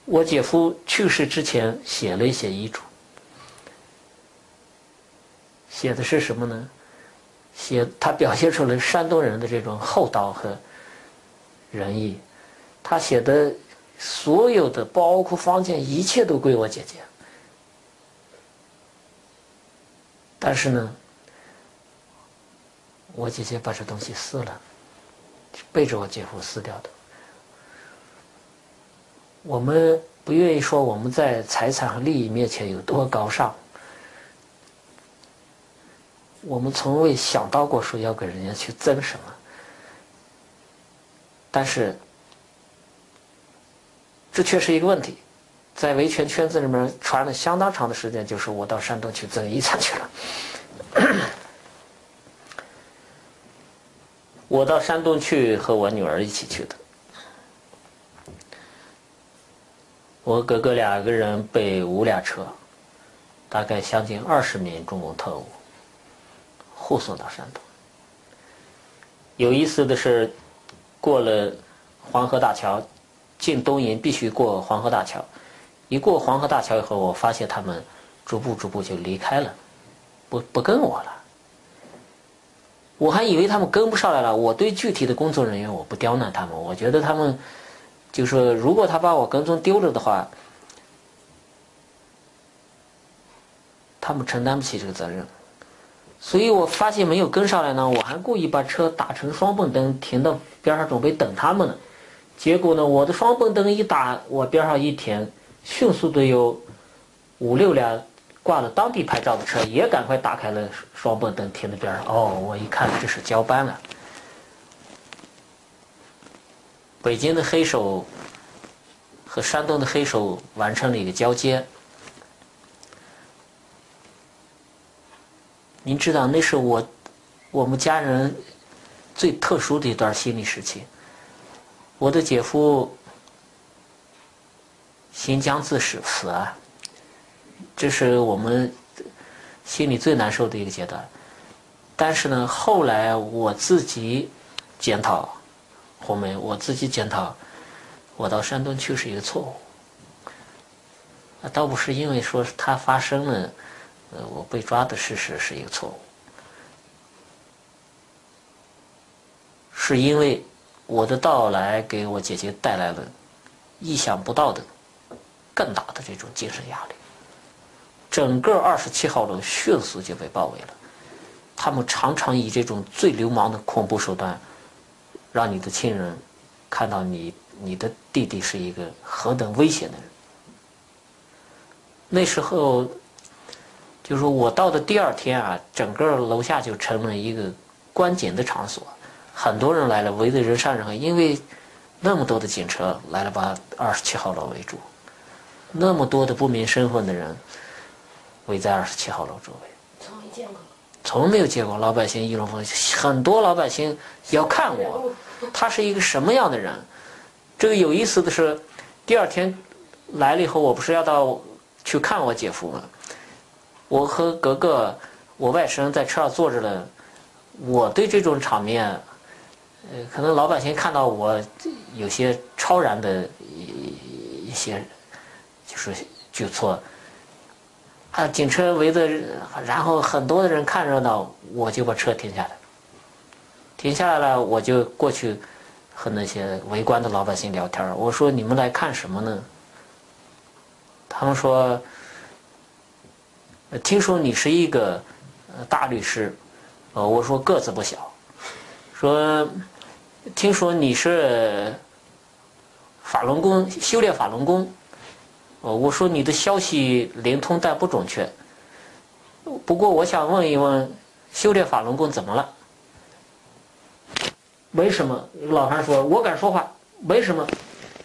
我姐夫去世之前写了一些遗嘱，写的是什么呢？他表现出了山东人的这种厚道和仁义。他写的所有的，包括房间，一切都归我姐姐。但是呢，我姐姐把这东西撕了，背着我姐夫撕掉的。我们不愿意说我们在财产和利益面前有多高尚，我们从未想到过说要给人家去争什么。但是这却是一个问题，在维权圈子里面传了相当长的时间，就是我到山东去争遗产去了。我到山东去和我女儿一起去的，我哥哥2个人被5辆车，大概将近20名中共特务护送到山东。有意思的是，过了黄河大桥，进东营必须过黄河大桥。一过黄河大桥以后，我发现他们逐步就离开了，不跟我了。我还以为他们跟不上来了。我对具体的工作人员我不刁难他们，我觉得他们就说，如果他把我跟踪丢了的话，他们承担不起这个责任。所以我发现没有跟上来呢，我还故意把车打成双蹦灯，停到边上准备等他们呢。结果呢，我的双蹦灯一打，我边上一停，迅速的有5、6辆挂了当地牌照的车也赶快打开了双蹦灯，停在边上。哦，我一看这是交班了。北京的黑手和山东的黑手完成了一个交接。您知道，那是我们家人最特殊的一段心理时期。我的姐夫新疆自死啊，这是我们心里最难受的一个阶段。但是呢，后来我自己检讨，红梅，我自己检讨，我到山东去是一个错误。倒不是因为说它发生了，我被抓的事实是一个错误，是因为我的到来给我姐姐带来了意想不到的更大的这种精神压力。整个27号楼迅速就被包围了，他们常常以这种最流氓的恐怖手段，让你的亲人看到你的弟弟是一个何等危险的人。那时候就是我到的第2天啊，整个楼下就成了一个观检的场所，很多人来了，围得人山人海，因为那么多的警车来了，把27号楼围住，那么多的不明身份的人围在27号楼周围。 从没见过， 从没有见过。老百姓议论纷纷，很多老百姓要看我，他是一个什么样的人。这个有意思的是，第2天来了以后，我不是要去看我姐夫吗？我和格格，我外甥在车上坐着了。我对这种场面，可能老百姓看到我有些超然的一些就是举措。警车围着，然后很多的人看热闹，我就把车停下来。停下来了，我就过去和那些围观的老百姓聊天。我说：“你们来看什么呢？”他们说：“听说你是一个大律师。”我说：“个子不小。”说：“听说你是法轮功，修炼法轮功。”我说：“你的消息灵通但不准确。不过我想问一问，修炼法轮功怎么了？”为什么？老韩说：“我敢说话。为什么？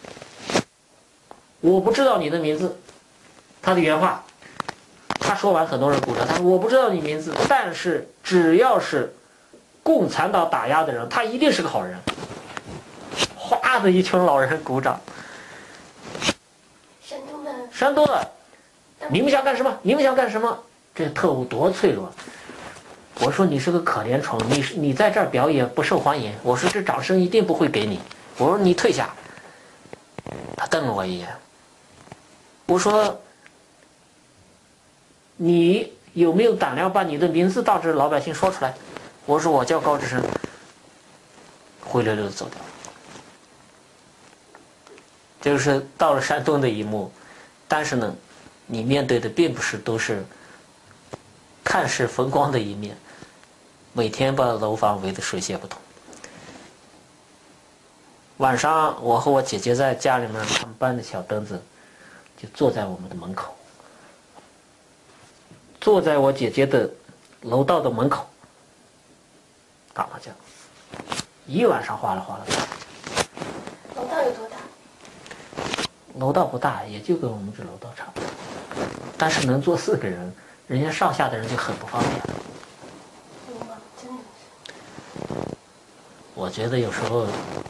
我不知道你的名字。”他的原话。他说完，很多人鼓掌。他说：“我不知道你名字，但是只要是共产党打压的人，他一定是个好人。”哗的一群老人鼓掌。山东的，你们想干什么？你们想干什么？这特务多脆弱！我说：“你是个可怜虫，你在这儿表演不受欢迎。”我说：“这掌声一定不会给你。”我说：“你退下。”他瞪了我一眼， 我说你有没有胆量把你的名字到这老百姓说出来？我说我叫高志生，灰溜溜的走掉。这就是到了山东的一幕，但是呢，你面对的并不是都是看似风光的一面，每天把楼房围得水泄不通。晚上我和我姐姐在家里面，他们搬的小凳子就坐在我们的门口，坐在我姐姐的楼道的门口打麻将，一晚上哗啦哗啦打麻将。 楼道有多大？ 楼道不大，也就跟我们这楼道差不多，但是能坐4个人，人家上下的人就很不方便。我觉得有时候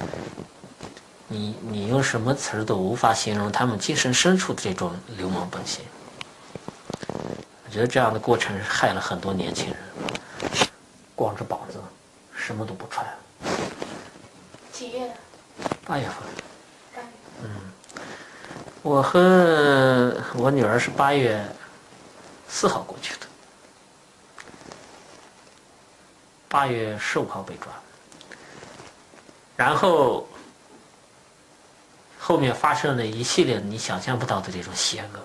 你用什么词儿都无法形容他们精神深处的这种流氓本性。我觉得这样的过程害了很多年轻人，光着膀子，什么都不穿。 几月 ？8月份。 8月。 我和我女儿是8月4号过去的，8月15号被抓，然后后面发生了一系列你想象不到的这种邪恶。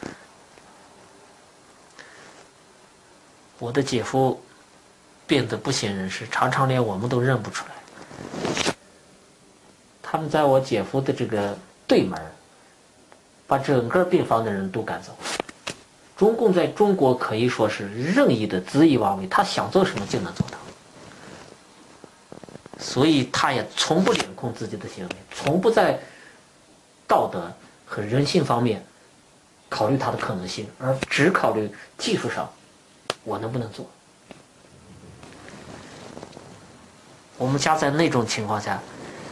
我的姐夫变得不省人事，常常连我们都认不出来。他们在我姐夫的这个对门把整个病房的人都赶走。中共在中国可以说是任意的恣意妄为，他想做什么就能做到，所以他也从不脸控自己的行为，从不在道德和人性方面考虑它的可能性，而只考虑技术上我能不能做。我们家在那种情况下，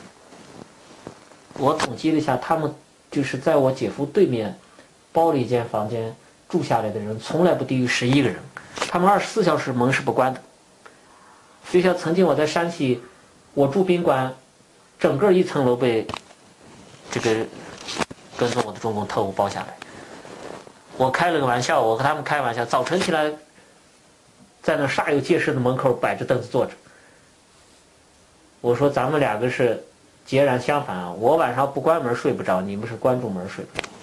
我统计了一下，他们就是在我姐夫对面包了一间房间住下来的人，从来不低于11个人，他们24小时门是不关的。就像曾经我在山西，我住宾馆，整个1层楼被这个跟踪我的中共特务包下来。我开了个玩笑，我和他们开玩笑，早晨起来在那煞有介事的门口摆着凳子坐着。我说咱们2个是截然相反啊！我晚上不关门睡不着，你们是关住门睡不着。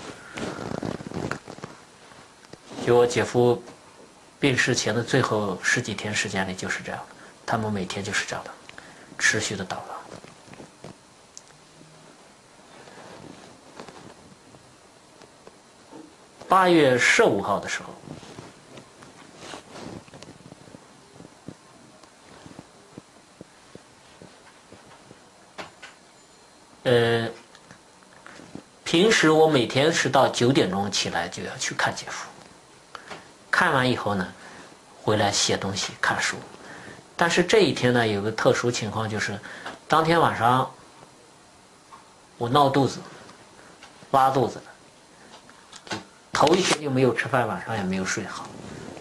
就我姐夫病逝前的最后10几天时间里就是这样，他们每天就是这样的，持续的捣乱。8月15号的时候，平时我每天是到9点钟起来就要去看姐夫，看完以后呢，回来写东西看书。但是这一天呢，有个特殊情况，就是当天晚上我闹肚子，拉肚子了，头一天就没有吃饭，晚上也没有睡好，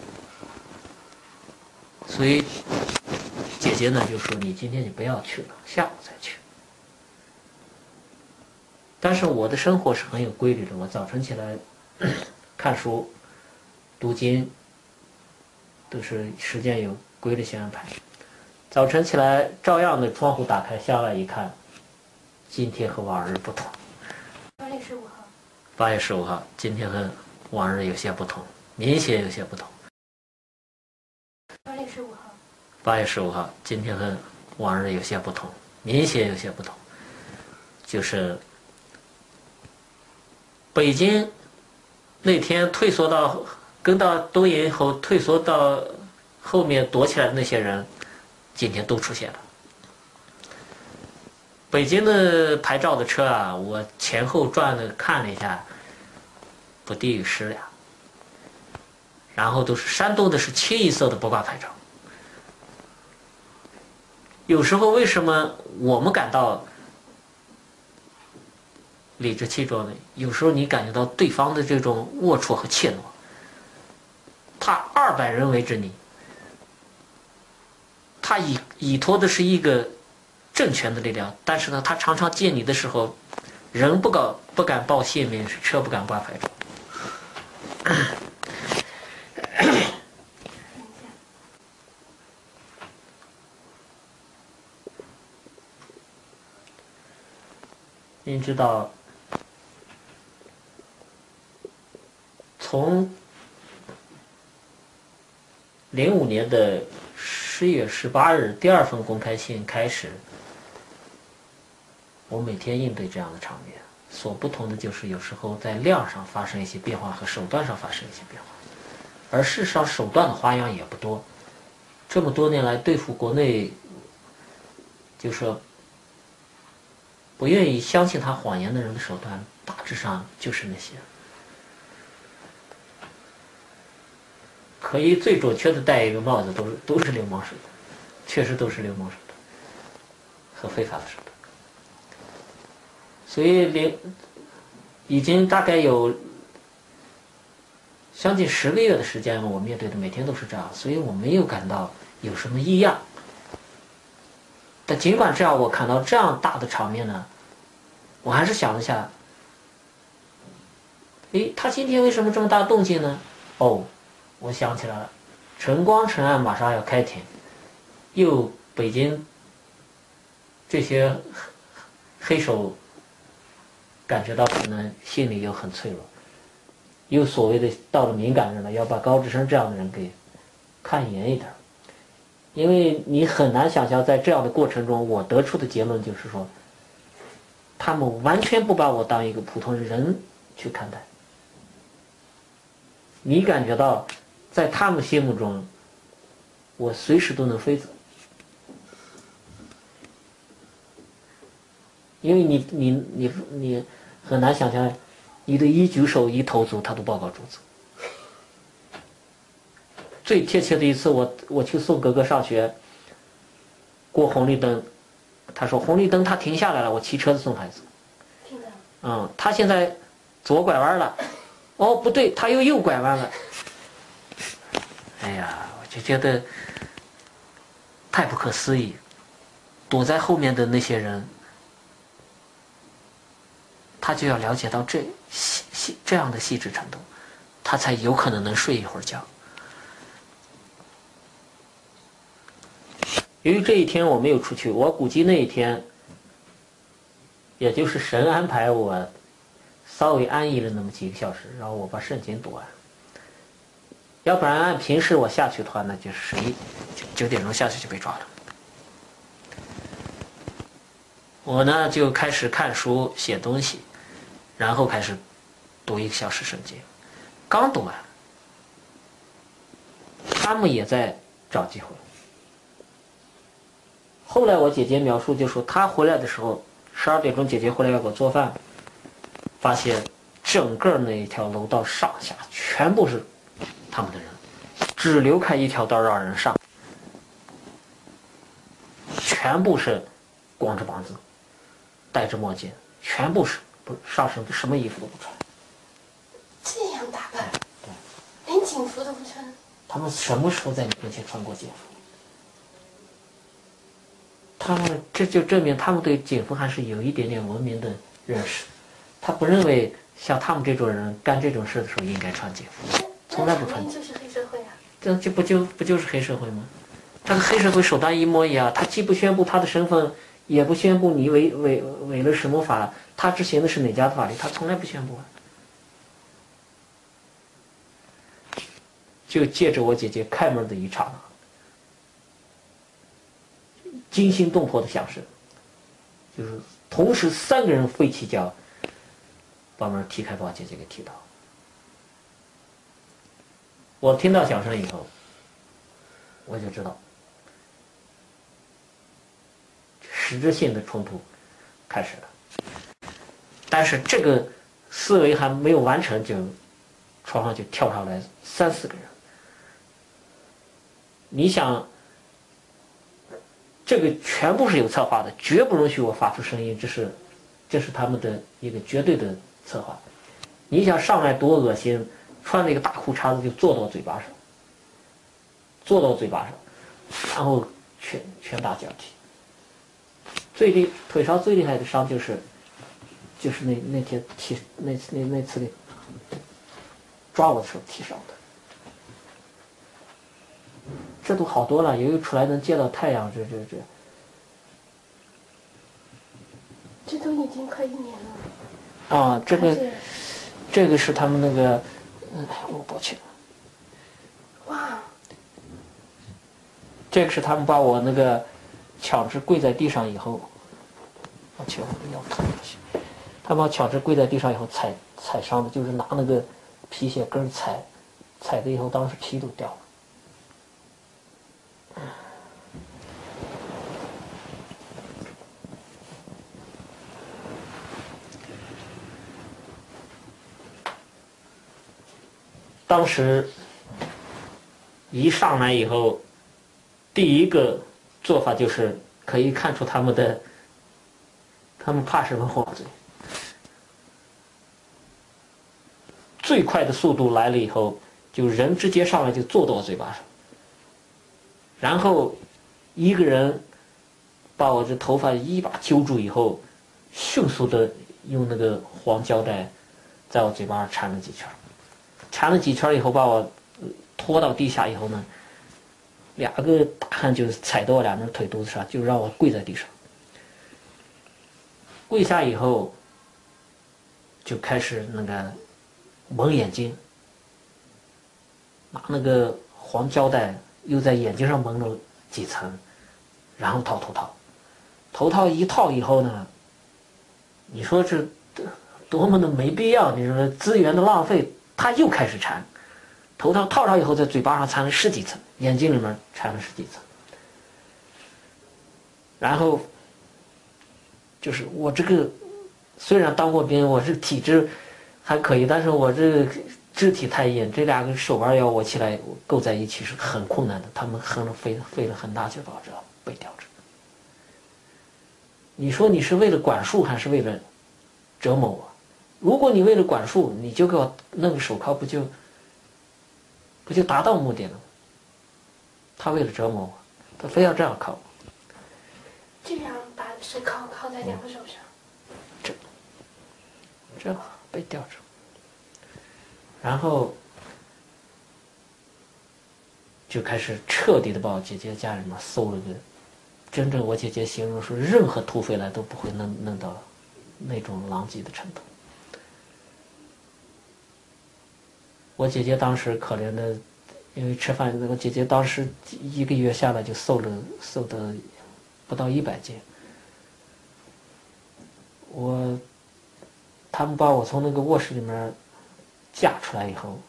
所以姐姐呢就说你今天就不要去了，下午再去。但是我的生活是很有规律的，我早晨起来看书、读经，都是时间有规律性安排。早晨起来照样的窗户打开，向外一看，今天和往日不同。 8月15号。 8月15号，今天和往日有些不同，明显有些不同。 8月15号。 8月15号，今天和往日有些不同，明显有些不同，就是北京那天退缩到跟到东营后退缩到后面躲起来的那些人，今天都出现了。北京的牌照的车啊，我前后转了看了一下，不低于10辆，然后都是山东的是清一色的不挂牌照。有时候为什么我们感到理直气壮的，有时候你感觉到对方的这种龌龊和怯懦，他200人围着你，他依托的是一个政权的力量，但是呢，他常常见你的时候，人不敢报姓名，车不敢挂牌照。 您知道，从05年的10月18日第2封公开信开始，我每天应对这样的场面，所不同的就是有时候在量上发生一些变化和手段上发生一些变化，而事实上手段的花样也不多。这么多年来对付国内，就说不愿意相信他谎言的人的手段，大致上就是那些可以最准确的戴一个帽子，都是流氓手段，确实都是流氓手段和非法的手段。所以已经大概有将近10个月的时间，我面对的每天都是这样，所以我没有感到有什么异样。但尽管这样，我看到这样大的场面呢，我还是想了下，他今天为什么这么大动静呢？哦，我想起来了，晨光晨暗马上要开庭，又北京这些黑手感觉到可能心里又很脆弱，又所谓的到了敏感人了，要把高志生这样的人给看严一点。因为你很难想象在这样的过程中，我得出的结论就是说，他们完全不把我当一个普通人去看待。你感觉到在他们心目中，我随时都能飞走，因为你很难想象，你的一举手一投足他都报告主子。最贴切的一次，我去送哥哥上学，过红绿灯，他说红绿灯他停下来了，我骑车子送孩子。他现在左拐弯了，哦不对，他又右拐弯了。哎呀，我就觉得太不可思议，躲在后面的那些人，他就要了解到这样的细致程度，他才有可能睡一会儿觉。由于这一天我没有出去，我估计那一天也就是神安排我稍微安逸了那么几个小时，然后我把圣经读完。要不然按平时我下去的话，那就是9点钟下去就被抓了。我呢就开始看书写东西，然后开始读1个小时圣经。刚读完，他们也在找机会。后来我姐姐描述就说，她回来的时候12点钟，姐姐回来要给我做饭，发现整个那一条楼道上下全部是他们的人，只留开一条道让人上，全部是光着膀子，戴着墨镜，全部是不上身什么衣服都不穿。 这样打扮，连警服都不穿。 他们什么时候在你面前穿过警服？他们这就证明他们对警服还是有一点点文明的认识。他不认为像他们这种人干这种事的时候应该穿警服，从来不穿。 就是黑社会啊！ 这不就是黑社会吗？这个黑社会手段一模一样，他既不宣布他的身份，也不宣布你违了什么法，他执行的是哪家的法律，他从来不宣布啊。就借着我姐姐开门的一刹那，惊心动魄的响声，就是同时3个人飞起脚，把门踢开，把我姐姐给踢倒。我听到响声以后，我就知道实质性的冲突开始了。但是这个思维还没有完成，就床上就跳上来3、4个人。你想，这个全部是有策划的，绝不容许我发出声音，这是他们的一个绝对的策划。你想上来多恶心，穿了一个大裤衩子就坐到嘴巴上，然后拳打脚踢。腿上最厉害的伤就是那天踢那次里抓我的时候踢伤的。这都好多了，由于出来能见到太阳， 这都已经快1年了。 啊，这个是他们那个，我抱歉， 哇， 这个是他们把我那个强制跪在地上以后，抱歉，我的腰疼不行。他把强制跪在地上以后踩伤的，就是拿那个皮鞋跟踩的以后，当时皮都掉了。当时一上来以后，第一个做法就是可以看出他们怕什么黄嘴。最快的速度来了以后，就人直接上来就坐到我嘴巴上，然后一个人把我这头发一把揪住以后，迅速的用那个黄胶带在我嘴巴上缠了几圈，缠了几圈以后把我拖到地下以后呢，两个大汉就踩到我两只腿肚子上，就让我跪在地上。跪下以后就开始那个蒙眼睛，拿那个黄胶带又在眼睛上蒙了几层，然后套头套。头套一套以后呢，你说这多么的没必要，你说资源的浪费，他又开始缠。头套套上以后，在嘴巴上缠了十几层，眼睛里面缠了十几层。然后就是我这个虽然当过兵，我这个体质还可以，但是我这个肢体太硬，这两个手腕要我起来够在一起是很困难的。他们费了很大劲把我这被吊着。你说你是为了管束还是为了折磨我？如果你为了管束，你就给我弄个手铐，不就达到目的了吗？他为了折磨我，他非要这样铐我。 这样把手铐在两个手上， 这被吊着，然后就开始彻底的把我姐姐家里面搜了个，真正我姐姐形容说，任何土匪来都不会弄到那种狼藉的程度。我姐姐当时可怜的，因为吃饭，我姐姐当时一个月下来就瘦的不到100斤。他们把我从那个卧室里面架出来以后，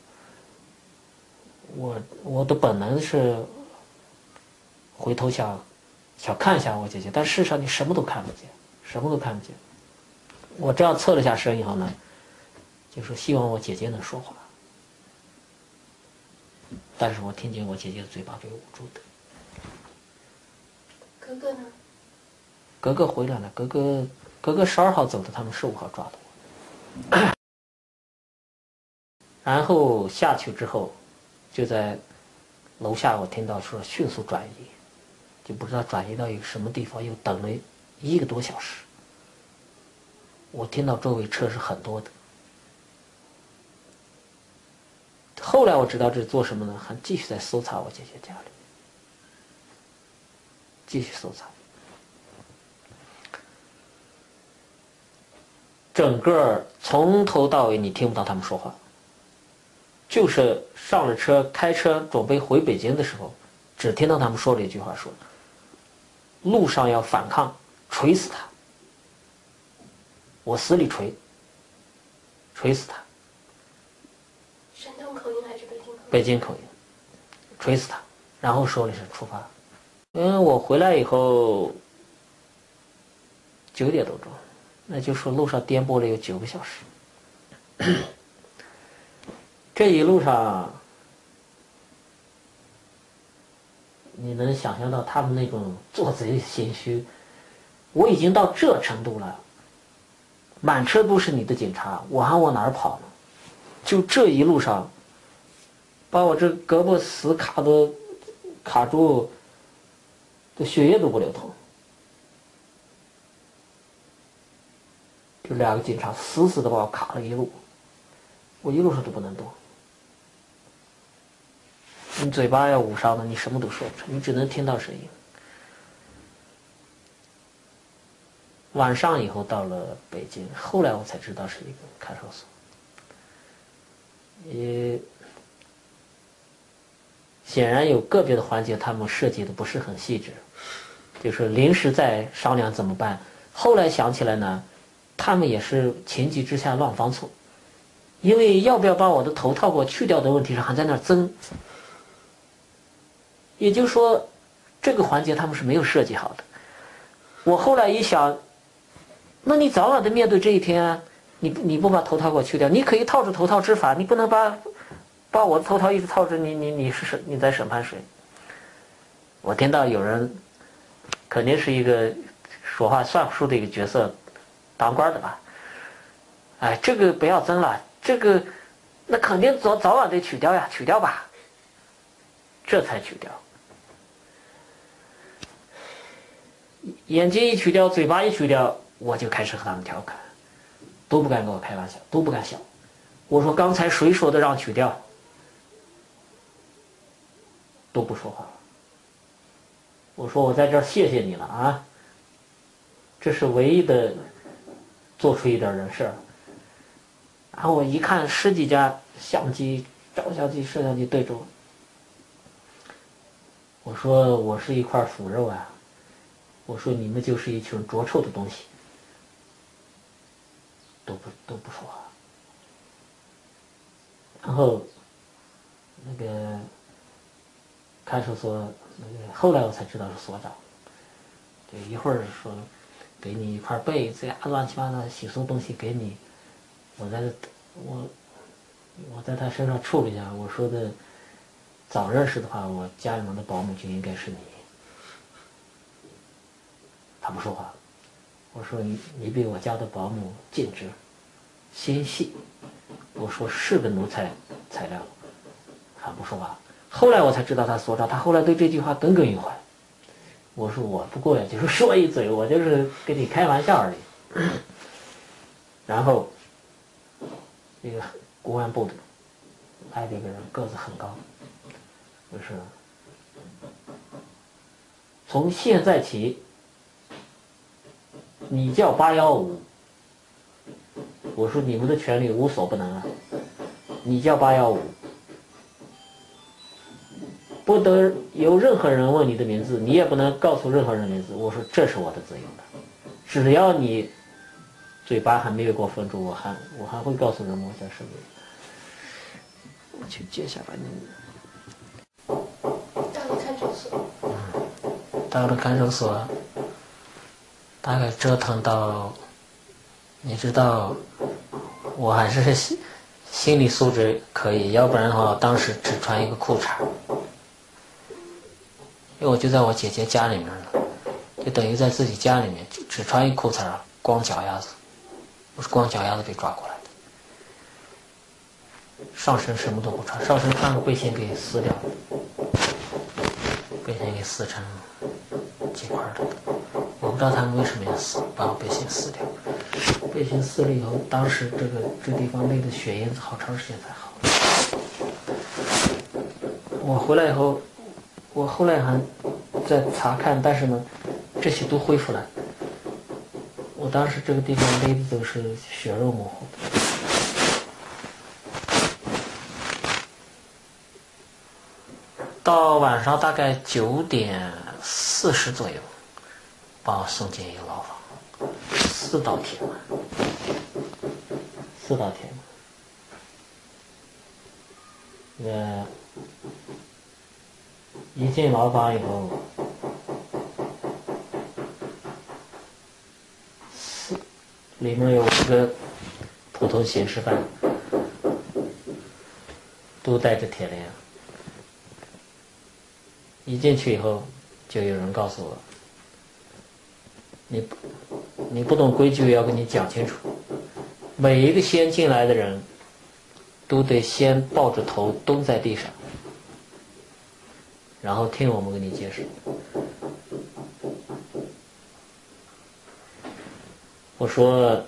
我的本能是回头想看一下我姐姐，但事实上你什么都看不见，什么都看不见。我这样侧了下身以后呢，就说希望我姐姐能说话，但是我听见我姐姐的嘴巴被捂住的。 哥哥呢？ 哥哥回来了，哥哥12号走的，他们15号抓的我。然后下去之后，就在楼下，我听到说迅速转移，就不知道转移到一个什么地方，又等了1个多小时。我听到周围车是很多的。后来我知道这是做什么呢？还继续在搜查我姐姐家里，继续搜查。整个从头到尾你听不到他们说话，就是上了车开车准备回北京的时候，只听到他们说了一句话，说路上要反抗，锤死他，我死里锤死他。 山东口音还是北京口音？ 北京口音，锤死他，然后说了是出发。我回来以后9点多钟，那就说路上颠簸了有9个小时。这一路上，你能想象到他们那种做贼心虚。我已经到这程度了，满车都是你的警察，我还往哪儿跑呢？就这一路上，把我这胳膊死卡住，这血液都不流通。就2个警察死死的把我卡了一路，我一路上都不能动。你嘴巴要捂上了，你什么都说不出，你只能听到声音。 晚上以后到了北京，后来我才知道是一个看守所。显然有个别的环节他们设计的不是很细致，就是临时在商量怎么办。后来想起来呢，他们也是情急之下乱犯错，因为要不要把我的头套给我去掉的问题上还在那儿争。也就是说，这个环节他们是没有设计好的。我后来一想，那你早晚得面对这一天啊！你不把头套给我去掉，你可以套着头套执法，你不能把我的头套一直套着，你在审判谁？我听到有人肯定是一个说话算数的一个角色，当官的吧？哎，这个不要争了，这个那肯定早晚得取掉呀，取掉吧，这才取掉。眼睛一取掉，嘴巴一取掉，我就开始和他们调侃，都不敢跟我开玩笑，都不敢笑。我说刚才谁说的让取掉？都不说话。我说我在这儿谢谢你了啊，这是唯一的做出一点人事儿。然后我一看十几架相机、照相机、摄像机对着我，我说我是一块腐肉啊。我说你们就是一群浊臭的东西，都不说话。然后那个看守所后来我才知道是所长，对，一会儿说给你一块被子呀，乱七八糟洗漱东西给你，我在他身上处理一下，我说的早认识的话，我家里面的保姆就应该是你。他不说话，我说你比我家的保姆尽职心细，我说是个奴才材料，他不说话。后来我才知道他所长，他后来对这句话耿耿于怀。我说我不过也就是说一嘴，我就是跟你开玩笑而已。然后这个公安部的来了一个人，个子很高，就是从现在起你叫815，我说你们的权利无所不能啊，你叫815，不得有任何人问你的名字，你也不能告诉任何人名字。我说这是我的自由的，只要你嘴巴还没有给我封住，我还会告诉人们我叫什么。我去接下把你。 到了看守所。 到了看守所，大概折腾到，你知道，我还是心理素质可以，要不然的话，当时只穿一个裤衩，因为我就在我姐姐家里面呢，就等于在自己家里面只穿一裤衩，光脚丫子，我是光脚丫子被抓过来的，上身什么都不穿，上身穿个背心给撕掉，背心给撕成几块的。我不知道他们为什么要撕，把我背心撕掉。背心撕了以后，当时这地方勒的血印子好长时间才好。我回来以后，我后来还在查看，但是呢，这些都恢复了。我当时这个地方勒的都是血肉模糊的。到晚上大概9点40左右，把我送进一个牢房，4道铁门，4道铁门。一进牢房以后，里面有5个普通刑事犯，都带着铁链。一进去以后，就有人告诉我，你不懂规矩，要跟你讲清楚。每一个先进来的人，都得先抱着头蹲在地上，然后听我们给你解释。我说，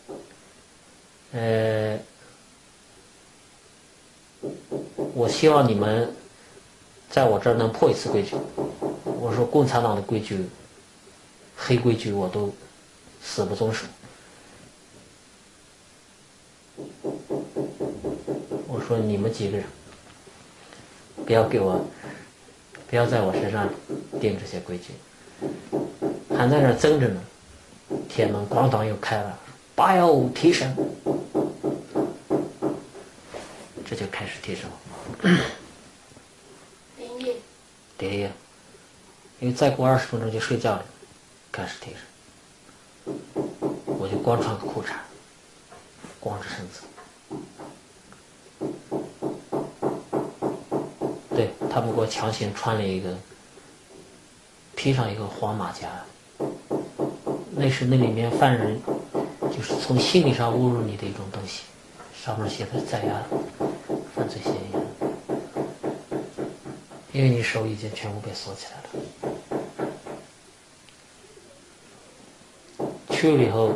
我希望你们在我这儿能破一次规矩。我说共产党的规矩、黑规矩我都死不遵守。我说你们几个人不要在我身上定这些规矩，还在那争着呢。铁门咣当又开了，815提审，这就开始提审。连夜，因为再过20分钟就睡觉了，开始提审。我就光穿个裤衩，光着身子。对，他们给我强行穿了一个，披上一个黄马甲，那是那里面犯人就是从心理上侮辱你的一种东西，上面写的在押犯罪嫌疑人，因为你手已经全部被锁起来了。去了以后，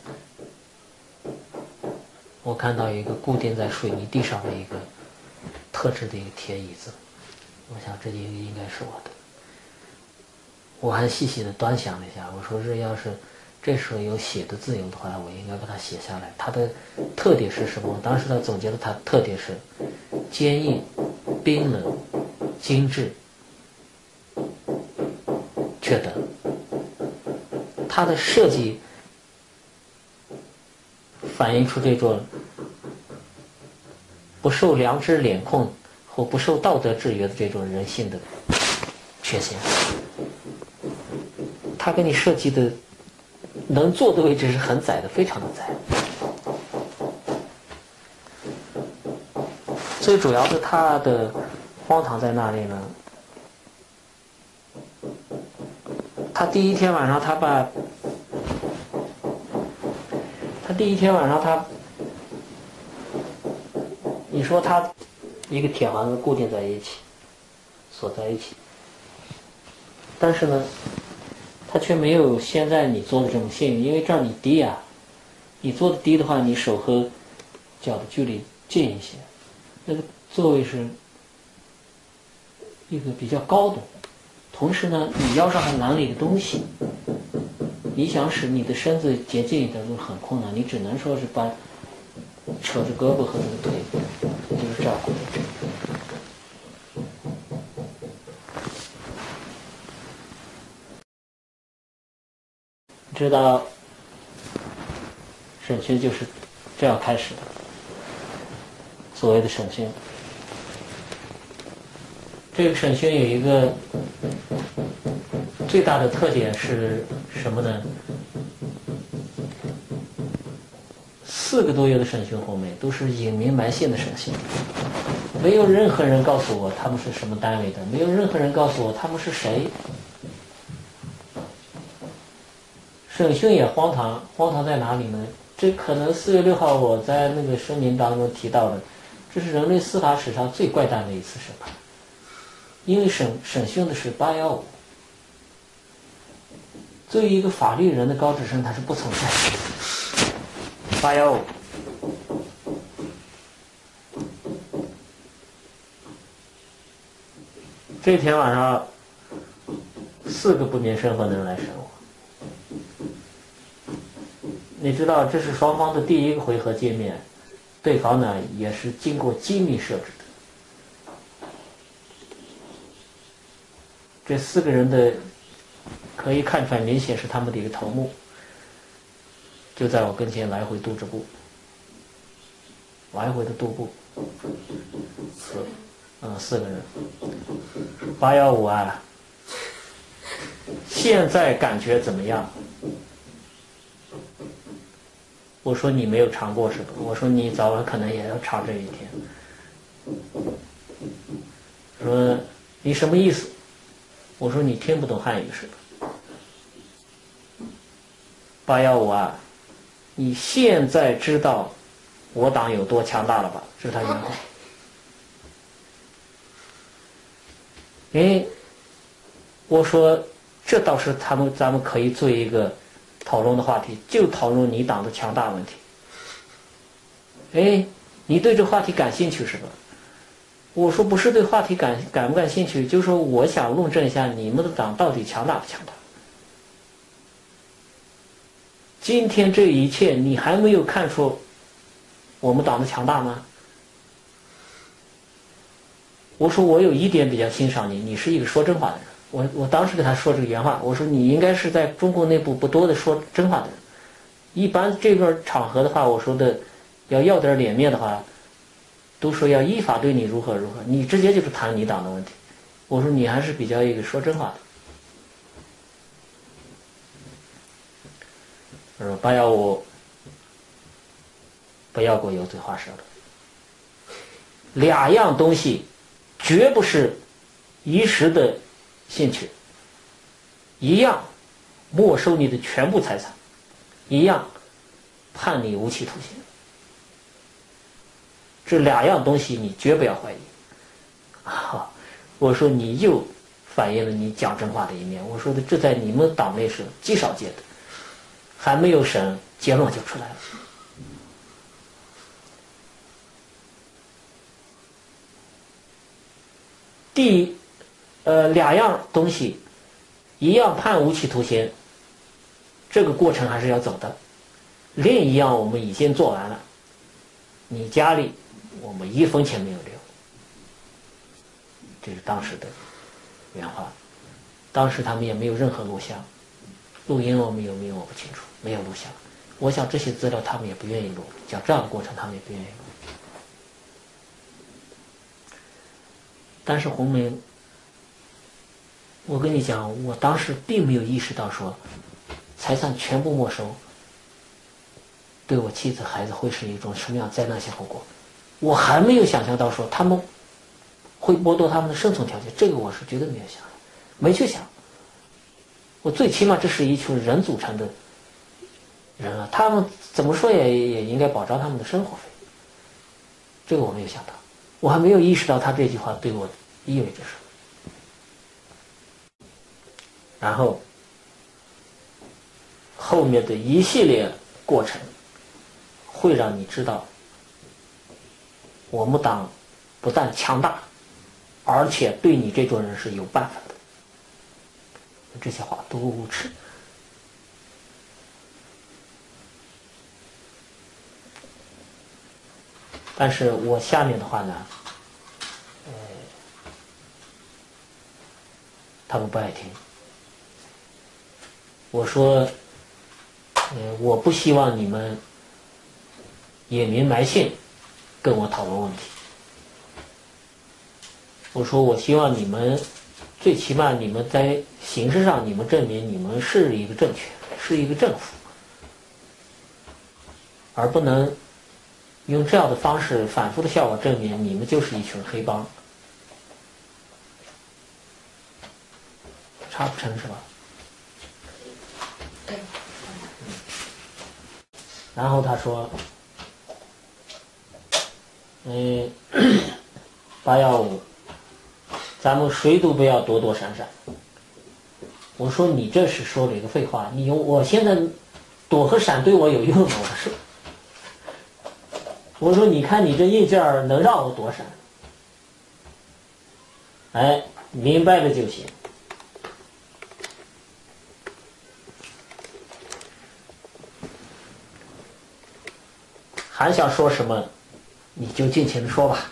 我看到一个固定在水泥地上的一个特制的一个铁椅子，我想这应该是我的。我还细细的端详了一下，我说这要是这时候有写的自由的话，我应该把它写下来。它的特点是什么？我当时他总结了它的特点是坚硬、冰冷、精致、缺德。它的设计反映出这种不受良知脸控或不受道德制约的这种人性的缺陷。它给你设计的能坐的位置是很窄的，非常的窄。最主要的，它的荒唐在哪里呢？他第一天晚上你说他一个铁环子固定在一起，锁在一起，但是呢，他却没有现在你做的这么幸运，因为这儿你低啊，你做的低的话，你手和脚的距离近一些，那个座位是一个比较高的，同时呢，你腰上还拦了一个东西，你想使你的身子接近一点都很困难，你只能说是把扯着胳膊和这个腿，就是这样过去。知道审讯就是这样开始的，所谓的审讯。这个审讯有一个最大的特点是什么呢？4个多月的审讯后面都是隐名埋姓的审讯，没有任何人告诉我他们是什么单位的，没有任何人告诉我他们是谁。审讯也荒唐，荒唐在哪里呢？这可能4月6号我在那个声明当中提到的，这是人类司法史上最怪诞的一次审判，因为审讯的是815，作为一个法律人的高职生，他是不存在的。815，这天晚上4个不明身份的人来审我。你知道这是双方的第一个回合见面，对方呢也是经过机密设置的。这4个人的可以看出来，明显是他们的一个头目，就在我跟前来回踱着步，来回的踱步。4个人。815啊，现在感觉怎么样？我说你没有尝过是吧？我说你早晚可能也要尝这一天。说你什么意思？我说你听不懂汉语是吧？815啊，你现在知道我党有多强大了吧？这是他原话。我说这倒是咱们可以做一个讨论的话题，就讨论你党的强大问题。你对这话题感兴趣是吧？我说不是对话题感不感兴趣，就是说我想论证一下你们的党到底强大不强大。 今天这一切你还没有看出我们党的强大吗？我说我有一点比较欣赏你，你是一个说真话的人。我当时跟他说这个原话，我说你应该是在中国内部不多的说真话的人。一般这个场合的话，我说的要点脸面的话，都说要依法对你如何如何，你直接就是谈你党的问题。我说你还是比较一个说真话的。他说815不要给我油嘴滑舌的，两样东西绝不是一时的兴趣，一样没收你的全部财产，一样判你无期徒刑。这两样东西你绝不要怀疑。我说你又反映了你讲真话的一面。我说的这在你们党内是极少见的，还没有审，结论就出来了。两样东西，一样判无期徒刑，这个过程还是要走的。另一样我们已经做完了，你家里我们1分钱没有留。这是当时的原话。当时他们也没有任何录像，录音我们有没有我不清楚，没有录像。我想这些资料他们也不愿意录，讲这样的过程他们也不愿意录。但是洪明，我跟你讲，我当时并没有意识到说财产全部没收对我妻子孩子会是一种什么样灾难性后果。我还没有想象到说他们会剥夺他们的生存条件，这个我是绝对没有想，没去想。我最起码这是一群人组成的人啊，他们怎么说也应该保障他们的生活费，这个我没有想到，我还没有意识到他这句话对我意味着什么。然后后面的一系列过程会让你知道，我们党不但强大，而且对你这种人是有办法的。这些话都无耻。但是我下面的话呢，他们不爱听。我说，我不希望你们隐名埋姓跟我讨论问题。我说，我希望你们最起码你们在形式上你们证明你们是一个政权，是一个政府，而不能用这样的方式反复的向我证明你们就是一群黑帮。查不成是吧？ 对。 然后他说815咱们谁都不要躲躲闪闪。我说你这是说了一个废话，我现在躲和闪对我有用吗？我说你看你这硬劲儿能让我躲闪？哎，明白了就行。还想说什么你就尽情的说吧。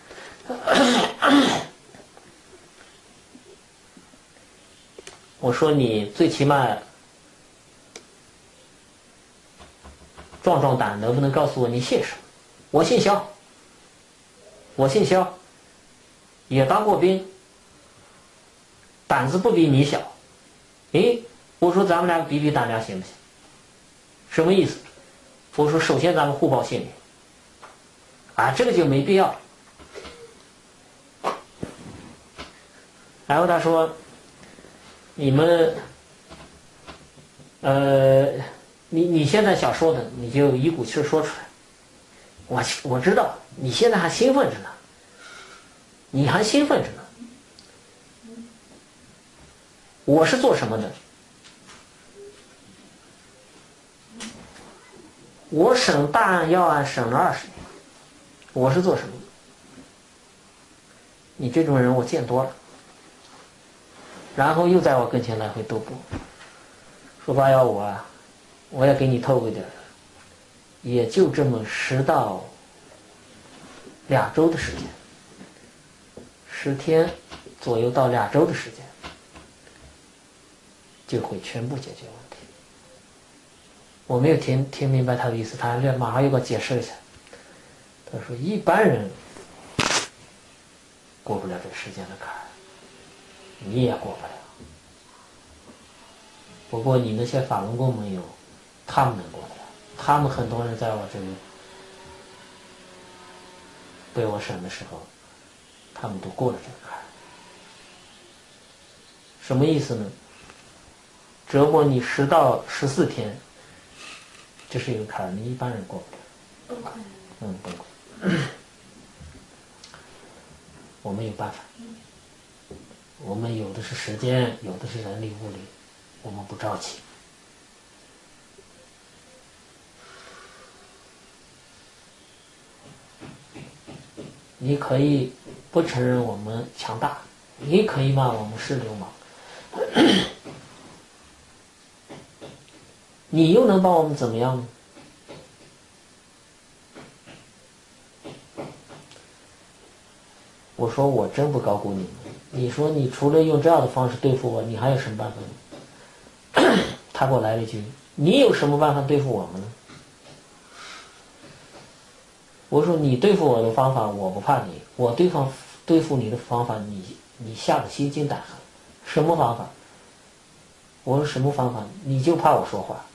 我说你最起码壮壮胆，能不能告诉我你姓什么？我姓肖，也当过兵，胆子不比你小。我说咱们俩比比胆量行不行？什么意思？我说首先咱们互报姓名，这个就没必要。然后他说你们你现在想说的你就一股气儿说出来。我知道你现在还兴奋着呢，我是做什么的？我审大案要案审了20年，我是做什么的？你这种人我见多了。然后又在我跟前来回踱步，说815 我要给你透个点儿，也就这么10到2周的时间，10天左右到2周的时间，就会全部解决问题。我没有听明白他的意思，他马上又给我解释一下。他说一般人过不了这时间的坎儿，你也过不了。不过你那些法轮功盟友，他们能过得了。他们很多人在我这里被我审的时候，他们都过了这个坎儿。什么意思呢？折磨你10到14天，这是一个坎儿，你一般人过不了。 崩溃。 崩溃。我们有办法，我们有的是时间，有的是人力物力，我们不着急。你可以不承认我们强大，你可以骂我们是流氓，你又能把我们怎么样呢？我说我真不高估你们。你说你除了用这样的方式对付我，你还有什么办法呢？他给我来了一句：“你有什么办法对付我们呢？”我说：“你对付我的方法，我不怕你；我对付你的方法，你吓得心惊胆寒。什么方法？”我说：“什么方法？你就怕我说话。”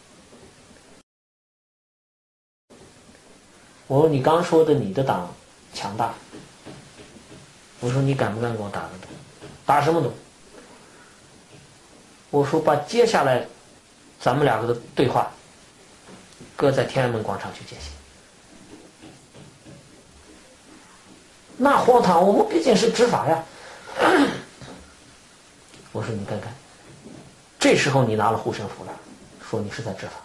我说：“你刚说的你的党强大。”我说你敢不敢给我打个赌？打什么赌？我说把接下来咱们2个的对话搁在天安门广场去进行。那荒唐，我们毕竟是执法呀。我说你看看，这时候你拿了护身符了，说你是在执法。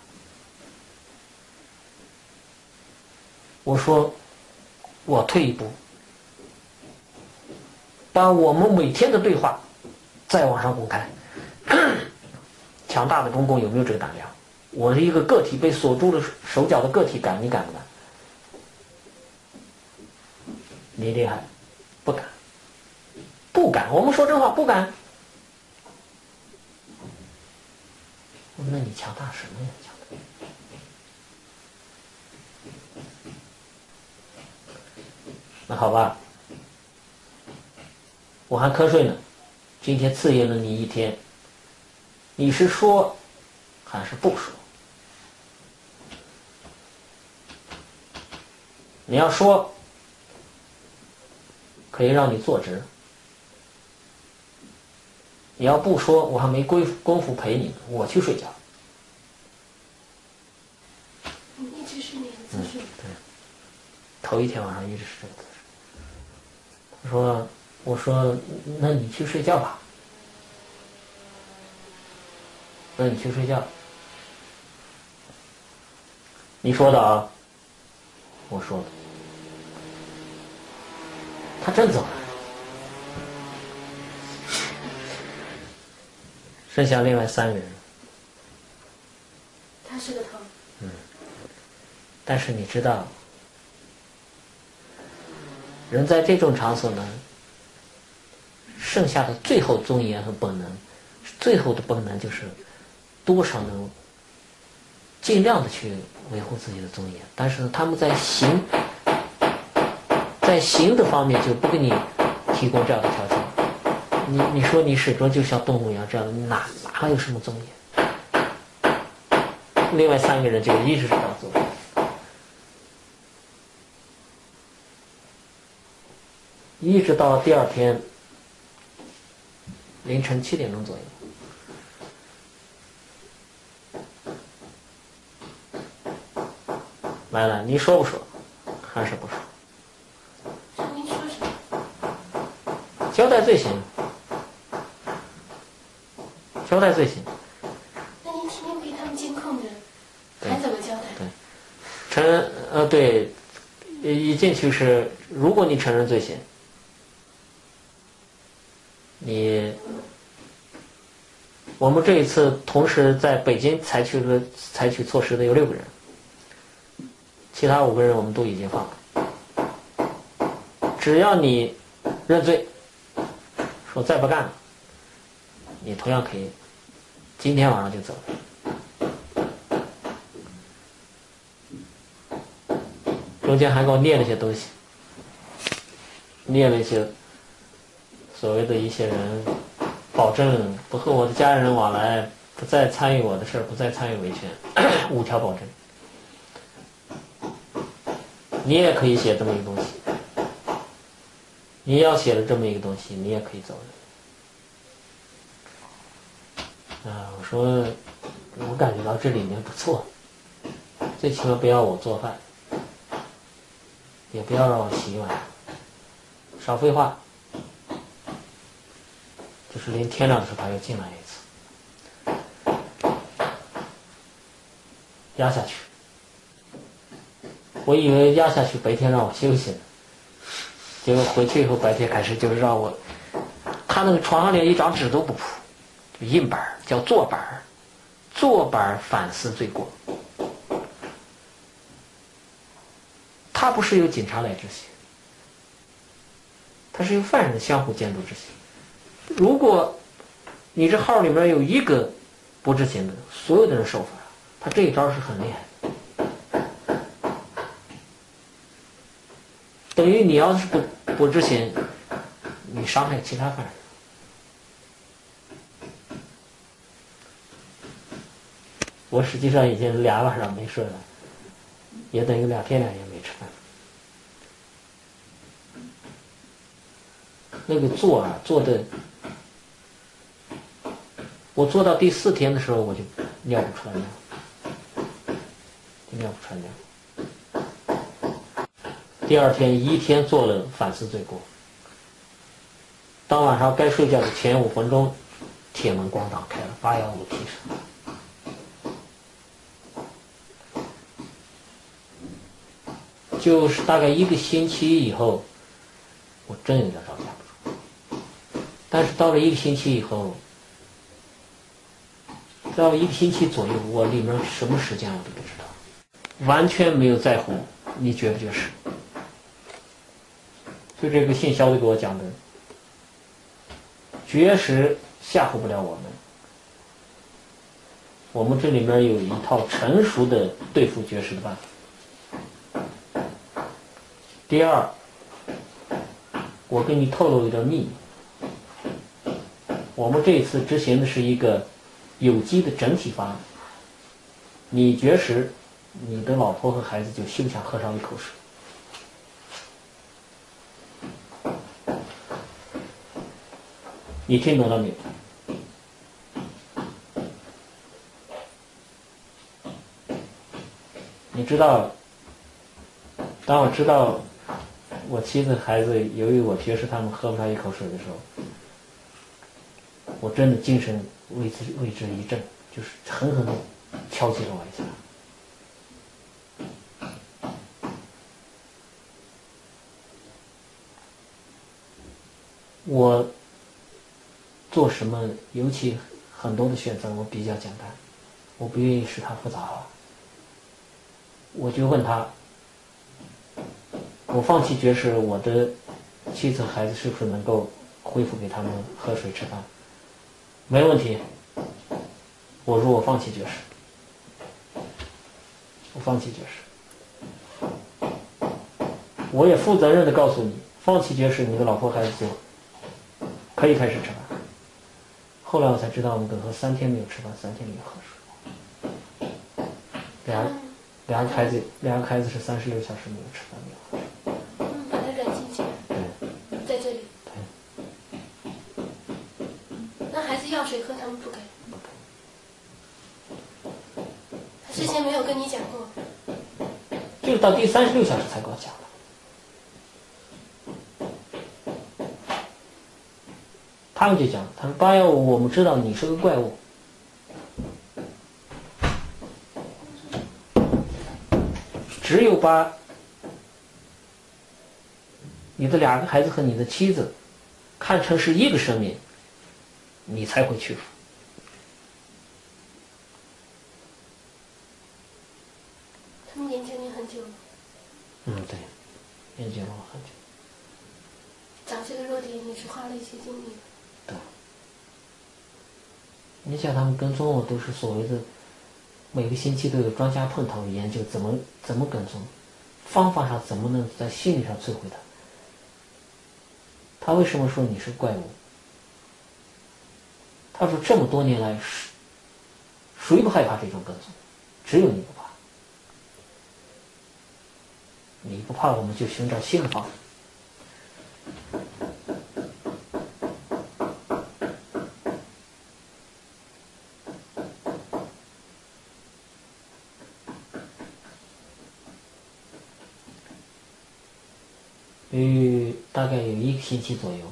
我说我退一步，把我们每天的对话在网上公开。强大的中共有没有这个胆量？我是一个个体被锁住了手脚的个体，你敢不敢？你厉害，不敢，不敢。我们说真话，不敢。我说那你强大什么呀？强大。那好吧，我还瞌睡呢，今天刺激了你1天，你是说还是不说？你要说，可以让你坐直；你要不说，我还没功夫陪你呢，我去睡觉。 你一直是那个姿势。 对，头1天晚上一直是这个姿势。我说，那你去睡觉吧。那你去睡觉。你说的啊？我说的。他真走了。剩下另外3个人。 他是个头。 但是你知道，人在这种场所呢，剩下的最后尊严和本能，最后的本能就是多少能尽量的去维护自己的尊严，但是他们在行的方面就不给你提供这样的条件。你说你始终就像动物一样这样，哪有什么尊严？另外3个人就一直是这样做。一直到第2天凌晨7点钟左右，来了，你说不说？还是不说？ 说您说什么？ 交代罪行，交代罪行。 那您天天被他们监控着，还怎么交代？ 对，一进去是，如果你承认罪行， 我们这一次同时在北京采取措施的有6个人，其他5个人我们都已经放了。只要你认罪，说再不干了，你同样可以今天晚上就走了。中间还给我列了一些东西，列了一些所谓的一些人保证不和我的家人往来，不再参与我的事儿，不再参与维权，5条保证。你也可以写这么一个东西，你要写了这么一个东西，你也可以走人。我说我感觉到这里面不错，最起码不要我做饭，也不要让我洗碗，少废话。就是临天亮的时候他又进来一次，压下去。我以为压下去白天让我休息呢，结果回去以后白天开始就是让我，他那个床上连一张纸都不铺，就硬板叫坐板，坐板反思罪过。他不是由警察来执行，他是由犯人的相互监督执行。如果你这号里面有一个不执行的，所有的人受罚，他这一招是很厉害的。等于你要是不执行，你伤害其他犯人。我实际上已经2晚上没睡了，也等于2天2夜没吃饭。那个做的，我做到第4天的时候，我就尿不出来尿。第2天1天做了反思罪过。当晚上该睡觉的前5分钟，铁门咣当开了，815提示。就是大概1个星期以后，我真有点招架不住。但是到了1个星期以后，到1个星期左右，我里面什么时间我都不知道，完全没有在乎你绝不绝食。就这个信小伟给我讲的，绝食吓唬不了我们。我们这里面有一套成熟的对付绝食的办法。第2，我给你透露一点秘密。我们这一次执行的是一个有机的整体方案。你绝食，你的老婆和孩子就休想喝上一口水。你听懂了没有？你知道，当我知道我妻子孩子由于我绝食他们喝不上一口水的时候，我真的精神为之一振，就是狠狠地敲击了我一下。我做什么，尤其很多的选择，我比较简单，我不愿意使它复杂化。我就问他，我放弃绝食，我的妻子孩子是不是能够恢复给他们喝水吃饭？没问题。我说我放弃绝食，我也负责任的告诉你，放弃绝食，你的老婆孩子就可以开始吃饭。后来我才知道，我们隔河3天没有吃饭，3天没有喝水。两个孩子是36小时没有吃饭没有喝水。 把它软禁起来。 对， 在这里。 对。 那孩子要水喝，他们不给。他之前没有跟你讲过。 就是到第36小时才跟我讲的。他们就讲，他说815，我们知道你是个怪物，只有把你的2个孩子和你的妻子看成是一个生命，你才会屈服。 研究了我很久。 找这个弱点，你是花了一些精力的。 对。你想他们跟踪我都是所谓的每个星期都有专家碰头研究怎么跟踪，方法上怎么能在心理上摧毁他。他为什么说你是怪物？他说这么多年来谁不害怕这种跟踪？只有你不怕。你不怕，我们就寻找新的方法。大概有1个星期左右，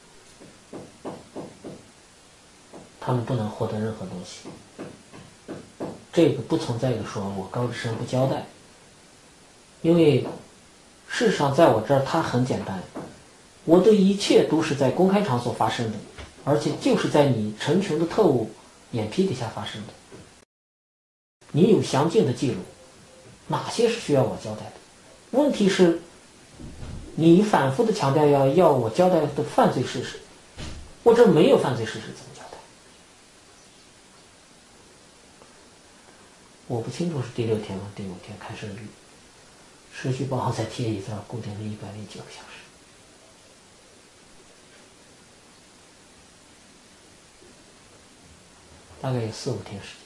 他们不能获得任何东西。这个不存在于说我高志生不交代，因为事实上在我这儿它很简单，我的一切都是在公开场所发生的，而且就是在你成群的特务眼皮底下发生的。你有详尽的记录，哪些是需要我交代的？问题是你反复的强调要我交代的犯罪事实，我这没有犯罪事实怎么交代？我不清楚是第6天或第5天开始持续帮我在贴椅子上固定了109个小时。大概有4、5天时间。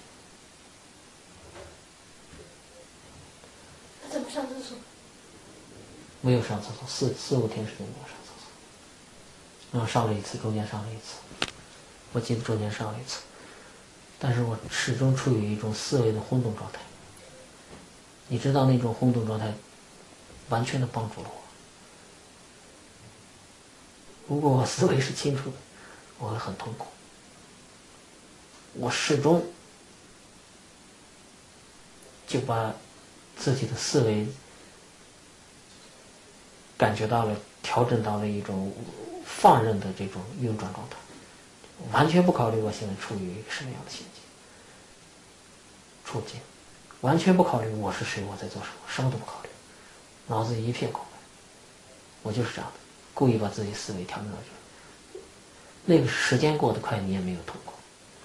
那怎么上厕所？ 没有上厕所，4、5天时间没有上厕所。然后上了一次，中间上了一次，我记得中间上了一次，但是我始终处于一种思维的轰动状态。你知道那种轰动状态完全的帮助了我。如果我思维是清楚的，我会很痛苦。我始终就把自己的思维感觉到了，调整到了一种放任的这种运转状态，完全不考虑我现在处于一个什么样的处境，完全不考虑我是谁，我在做什么，什么都不考虑，脑子一片空白。我就是这样的，故意把自己思维调整到这。那个时间过得快，你也没有痛苦。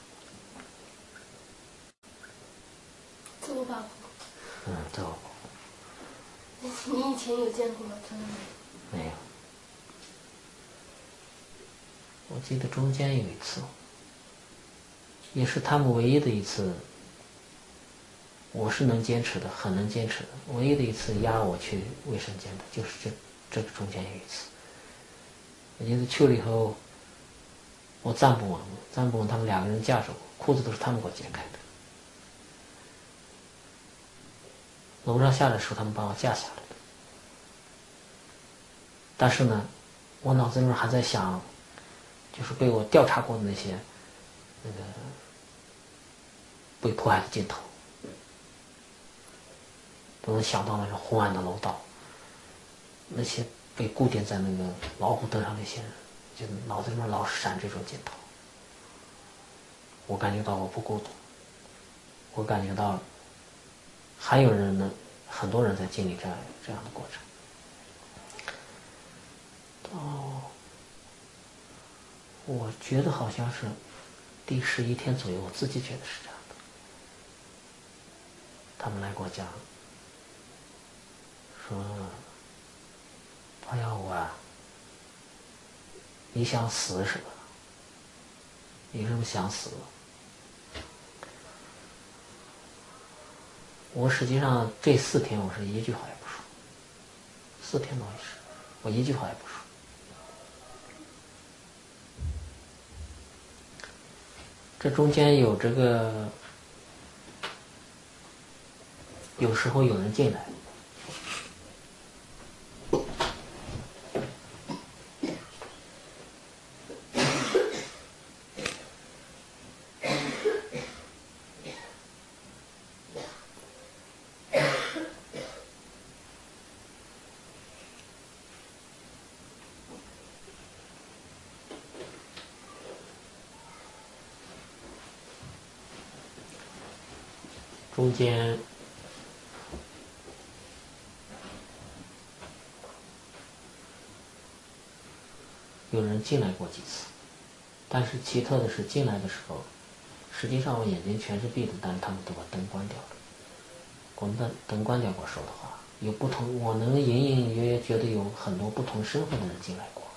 自我保护。 自我保护。你以前有见过吗？真的没有。我记得中间有一次，也是他们唯一的一次，我是能坚持的，很能坚持的。唯一的一次押我去卫生间的，就是这个中间有一次。我记得去了以后，我站不稳，他们2个人架着我，裤子都是他们给我解开的。楼上下来的时候，他们把我架下来的。但是呢，我脑子里面还在想，就是被我调查过的那些被迫害的镜头，都能想到那种昏暗的楼道，那些被固定在那个老虎灯上那些人，就脑子里面老是闪这种镜头。我感觉到我不孤独，我感觉到还有人呢，很多人在经历这样的过程。我觉得好像是第11天左右，我自己觉得是这样的。他们来给我讲，说潘耀武啊，你想死是吧？你是不是想死？我实际上这4天我是一句话也不说，4天多一时，我一句话也不说。这中间有这个，有时候有人进来，中间有人进来过几次，但是奇特的是进来的时候，实际上我眼睛全是闭的，但是他们都把灯关掉了。灯关掉过说的话，有不同，我能隐隐约约觉得有很多不同身份的人进来过。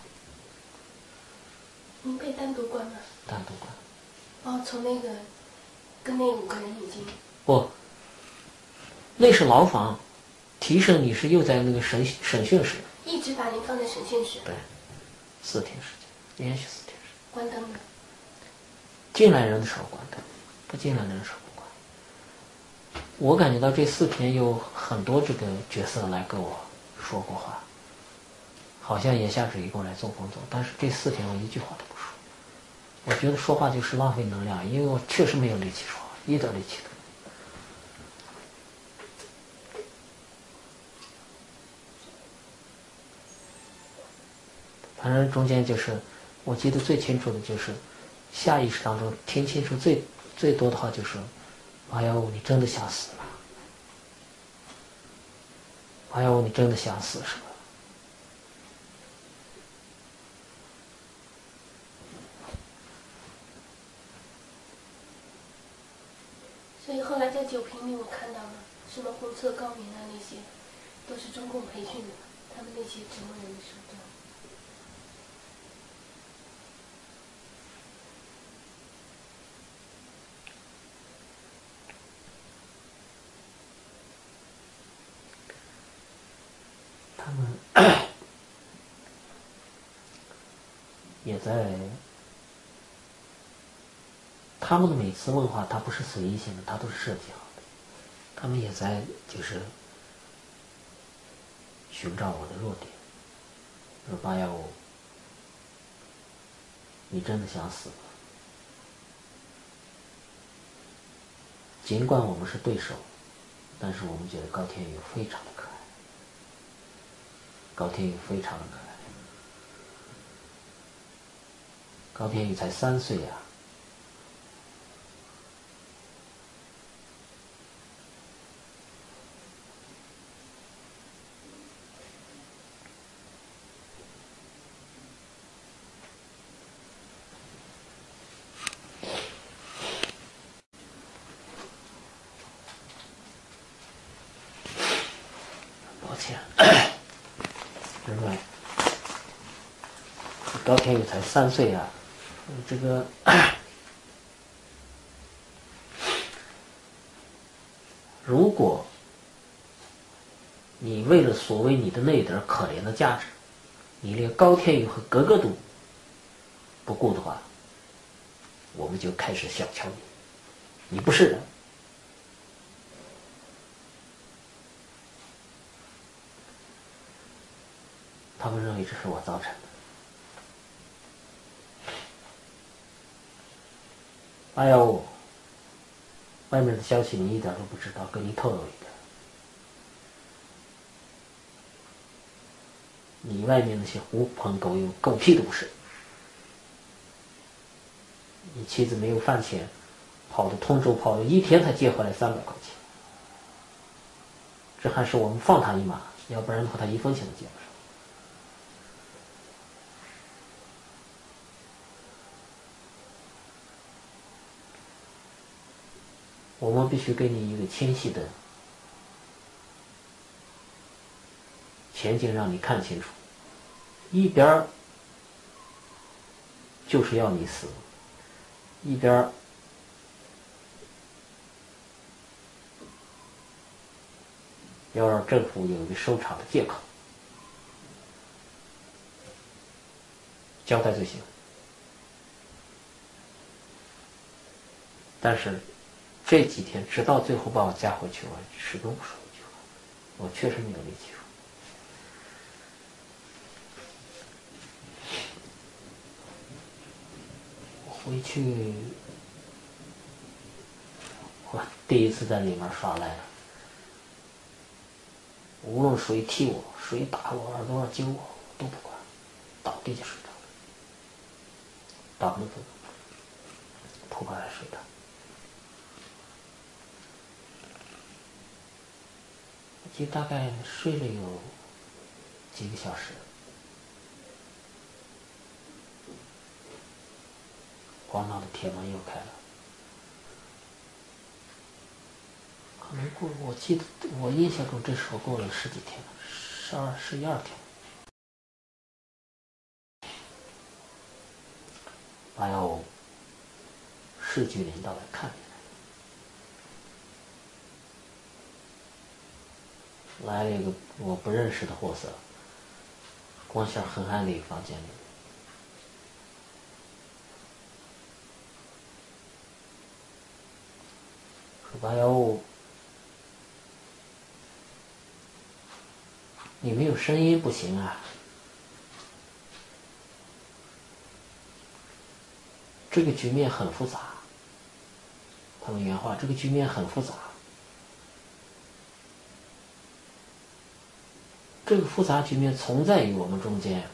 您被单独关吗？ 单独关。 哦，从那个跟那5个人已经不，那是牢房，提审你是又在那个审讯室， 一直把您放在审讯室。 对，4天时间，连续4天时间。 关灯了。 进来人的时候关灯，不进来人的时候不关。我感觉到这4天有很多这个角色来跟我说过话，好像言下之意过来做工作，但是这4天我一句话都不说。我觉得说话就是浪费能量，因为我确实没有力气说话，一点力气都没有。反正中间就是，我记得最清楚的就是下意识当中听清楚最多的话就是，哎呦，你真的想死了？哎呦，你真的想死是吧？ 所以后来在酒瓶里我看到了什么红色高棉啊，那些都是中共培训的，他们那些折磨人的手段。 他们也在，他们的每次问话，他不是随意性的，他都是设计好的。他们也在就是寻找我的弱点，说815，你真的想死吗？尽管我们是对手，但是我们觉得高天宇非常的可爱，高天宇非常的可爱。高天宇才3岁呀。抱歉，另外，高天宇才3岁啊，这个如果你为了所谓你的那一点可怜的价值，你连高天宇和格格都不顾的话，我们就开始小瞧你，你不是人。他们认为这是我造成的。哎呦，外面的消息你一点都不知道，跟你透露一点。你外面那些狐朋狗友狗屁都不是。你妻子没有饭钱，跑到通州跑了1天才借回来300块钱，这还是我们放他一马，要不然的话他1分钱都借不上。我们必须给你一个清晰的前景让你看清楚，一边就是要你死，一边要让政府有一个收场的借口，交代就行。但是这几天直到最后把我架回去，我始终不说一句话，我确实没有力气说。回去，我第一次在里面耍赖了，无论谁踢我，谁打我，耳朵上揪我，我都不管，倒地就睡着了，倒那个铺盖上睡着。我记得大概睡了有几个小时。 广场的铁门又开了。可能过，我记得我印象中这时候过了十几天了，12天。815市局领导来看你来了一个我不认识的货色，光线很暗的一个房间里。说815，你没有声音不行啊。这个局面很复杂，他们原话，这个局面很复杂。这个复杂局面存在于我们中间，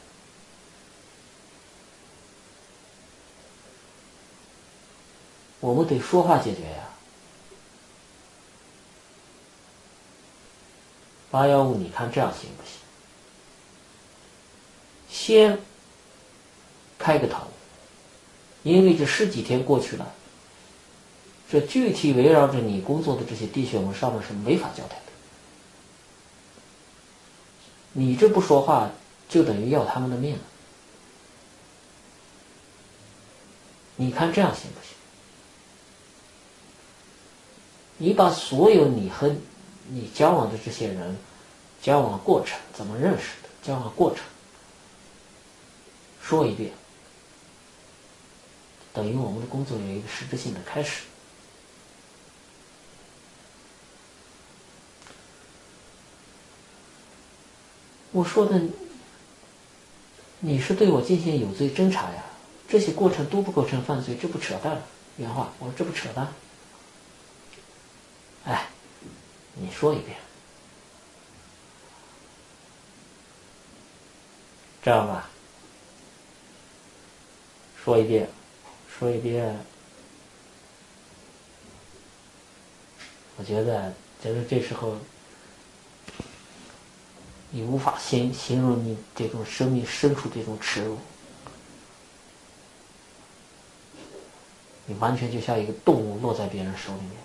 我们得说话解决呀。815，你看这样行不行？先开个头，因为这十几天过去了，这具体围绕着你工作的这些弟兄们上面是没法交代的。你这不说话，就等于要他们的命了。你看这样行不行？你把所有你和你交往的这些人交往过程，怎么认识的，交往过程说一遍，等于我们的工作有一个实质性的开始。我说的，你是对我进行有罪侦查呀，这些过程都不构成犯罪，这不扯淡了。原话，我说这不扯淡。哎，你说一遍。这样吧，说一遍，说一遍。我觉得这时候你无法形容你这种生命深处这种耻辱，你完全就像一个动物落在别人手里面。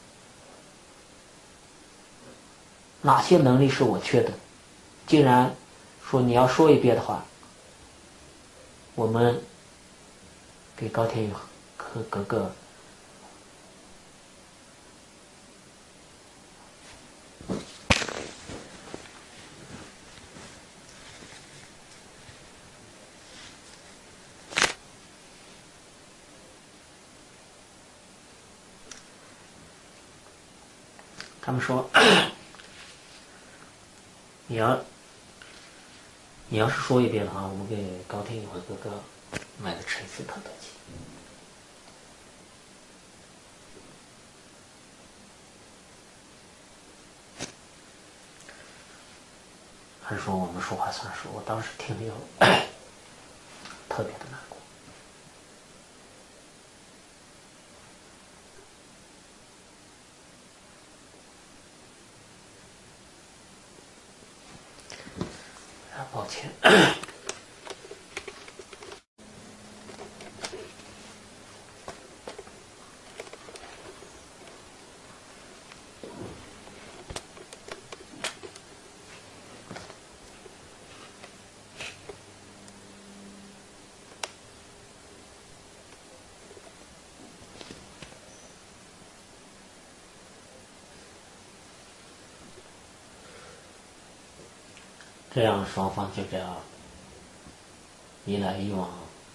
哪些能力是我缺的？竟然说你要说一遍的话，我们给高天宇和格格他们说你要是说一遍的话，我们给高天宇和格格买个陈斯特德机。还是说我们说话算数？我当时听了以后特别的难过。抱歉。这样双方就这样一来一往，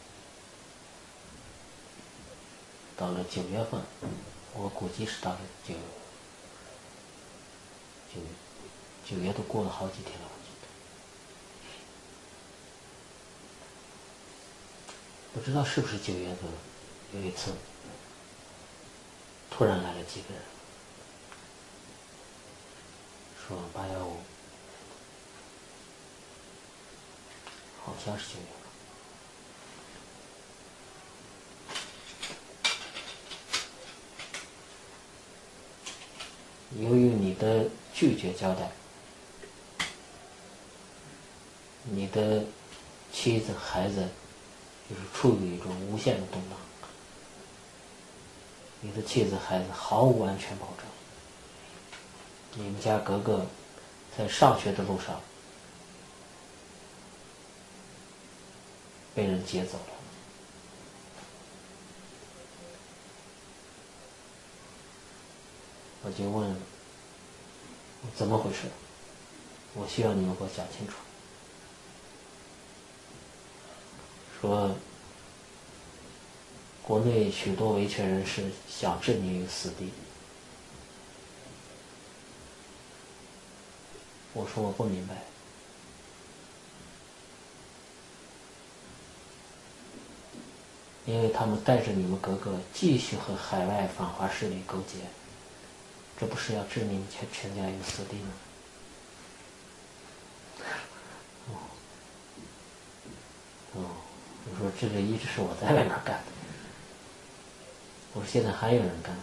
到了9月份，我估计是到了9月都过了好几天了，我记得。不知道是不是9月份有一次，突然来了几个人，说815，好像是9月份。由于你的拒绝交代，你的妻子孩子就是处于一种无限的动荡， 你的妻子孩子毫无安全保证，你们家格格在上学的路上被人劫走了。我就问怎么回事，我需要你们给我讲清楚。说国内许多维权人士想置你于死地。我说我不明白。因为他们带着你们格格继续和海外反华势力勾结，这不是要置你们全家于死地吗？我说这个一直是我在外面干的。我说现在还有人干。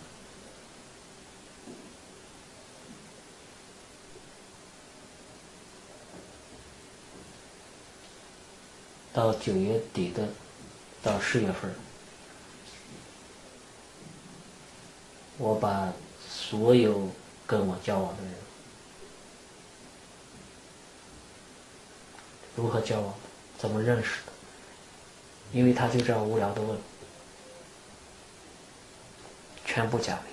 到9月底的，到10月份，我把所有跟我交往的人，如何交往的，怎么认识的，因为他就这样无聊的问，全部讲了。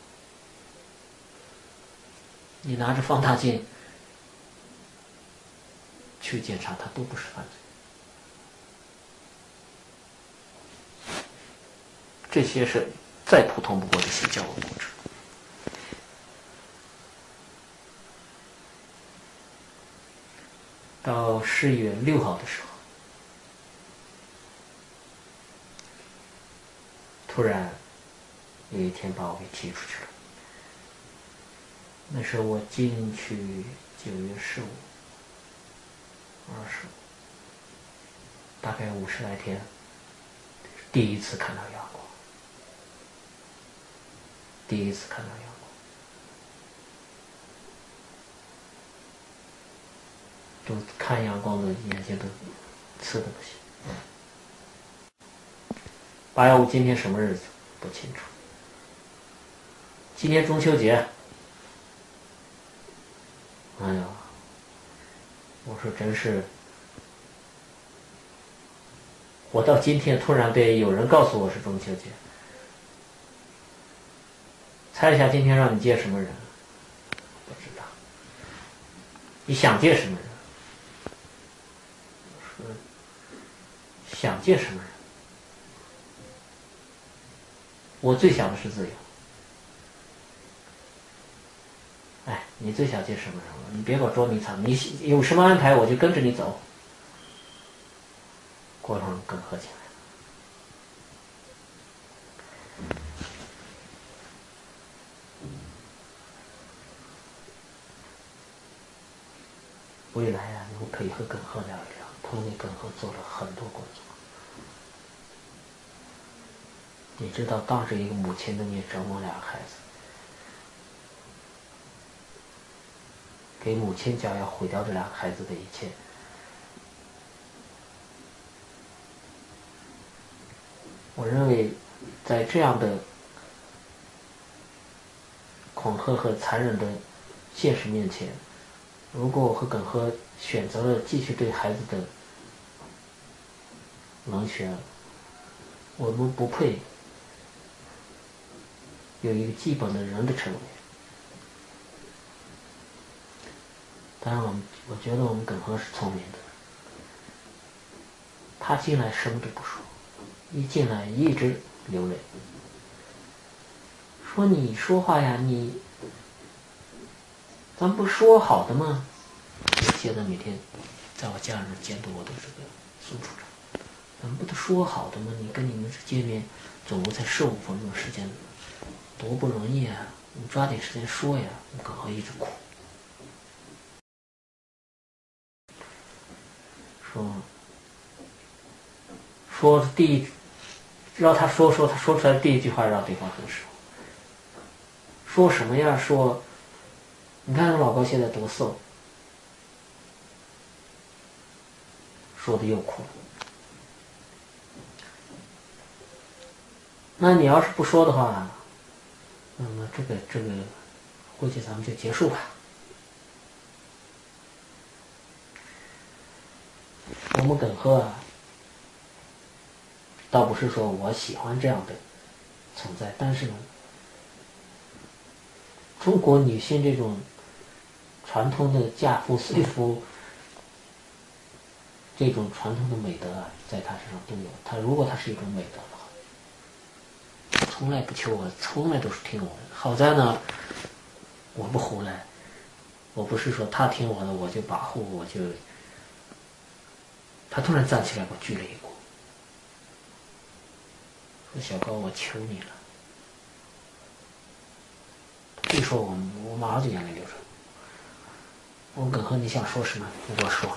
你拿着放大镜去检查，他都不是犯罪。这些是再普通不过的些交往过程。到10月6号的时候，突然有一天把我给踢出去了。那时候我进去9月15、20，大概50来天，第一次看到阳光，第一次看到阳光，都看阳光的眼睛都刺的不行。815今天什么日子不清楚，今天中秋节。哎呀，我说真是，我到今天突然被有人告诉我是中秋节。猜一下今天让你见什么人？不知道。你想见什么人？我说想见什么人？我最想的是自由。哎，你最想见什么人了？你别给我捉迷藏，你有什么安排我就跟着你走。过会儿更合起来。未来啊，我可以和耿和聊一聊，他为耿和做了很多工作。你知道，当着一个母亲的面折磨2个孩子，给母亲讲要毁掉这2个孩子的一切。我认为，在这样的恐吓和残忍的现实面前，如果我和耿和选择了继续对孩子的冷血，我们不配有一个基本的人的称谓。当然我觉得我们耿和是聪明的，他进来什么都不说，一进来一直流泪，说你说话呀，咱不说好的吗？现在每天在我家里面监督我的这个苏处长，咱们不都说好的吗？你跟你们见面总共才15分钟时间，多不容易啊！你抓紧时间说呀！耿和一直哭，说让他说他说出来的第一句话让对方很失望。说什么呀？说你看我老高现在多瘦，说的又哭了。 那你要是不说的话，那么这个估计咱们就结束吧。我们耿贺啊，倒不是说我喜欢这样的存在，但是呢，中国女性这种传统的嫁夫随夫这种传统的美德啊，在她身上都有。她如果她是一种美德的话，从来不求我，从来都是听我的。好在呢，我不胡来，我不是说她听我的我就保护，我就。她突然站起来给我鞠了一躬，说：“小高，我求你了。”一说我马上就眼泪流出来。我说：“耿贺，你想说什么？你给我说。”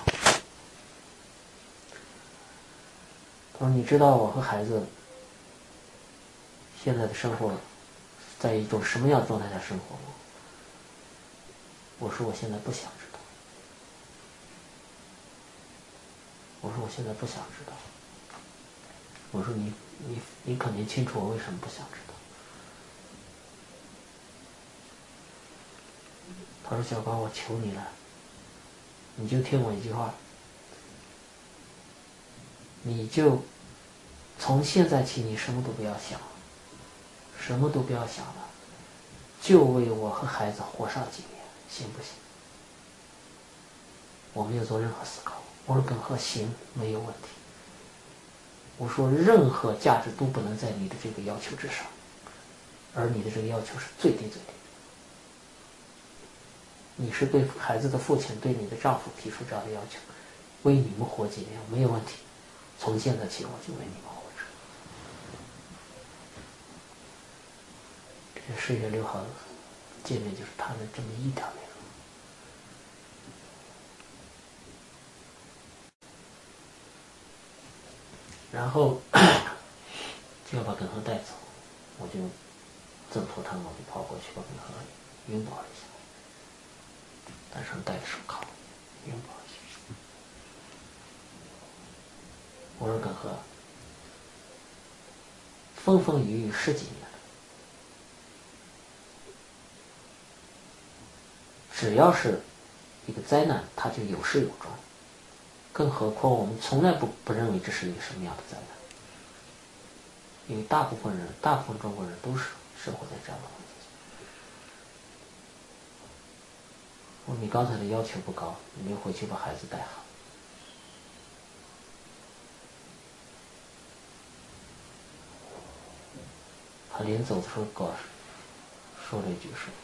他说：“你知道我和孩子现在的生活在一种什么样的状态下生活吗？”我说：“我现在不想知道。”我说：“我现在不想知道。”我说：“你肯定清楚我为什么不想知道。”他说：“小高，我求你了，你就听我一句话，你就从现在起你什么都不要想，什么都不要想了，就为我和孩子活上几年，行不行？”我没有做任何思考。我说：“耿贺，行，没有问题。”我说：“任何价值都不能在你的这个要求之上，而你的这个要求是最低最低。你是对孩子的父亲，对你的丈夫提出这样的要求，为你们活几年没有问题。从现在起，我就为你们活着。”这10月6号见面就是谈了这么一条内容。然后就要把耿贺带走，我就挣脱他们，我就跑过去把耿贺拥抱了一下，戴上戴着手铐，拥抱一下。我说：“耿贺，风风雨雨10几年了，只要是一个灾难，它就有始有终。更何况我们从来不认为这是一个什么样的灾难，因为大部分中国人都是生活在这样的环境下。我说你刚才的要求不高，你就回去把孩子带好。”他临走的时候跟我说了一句说：“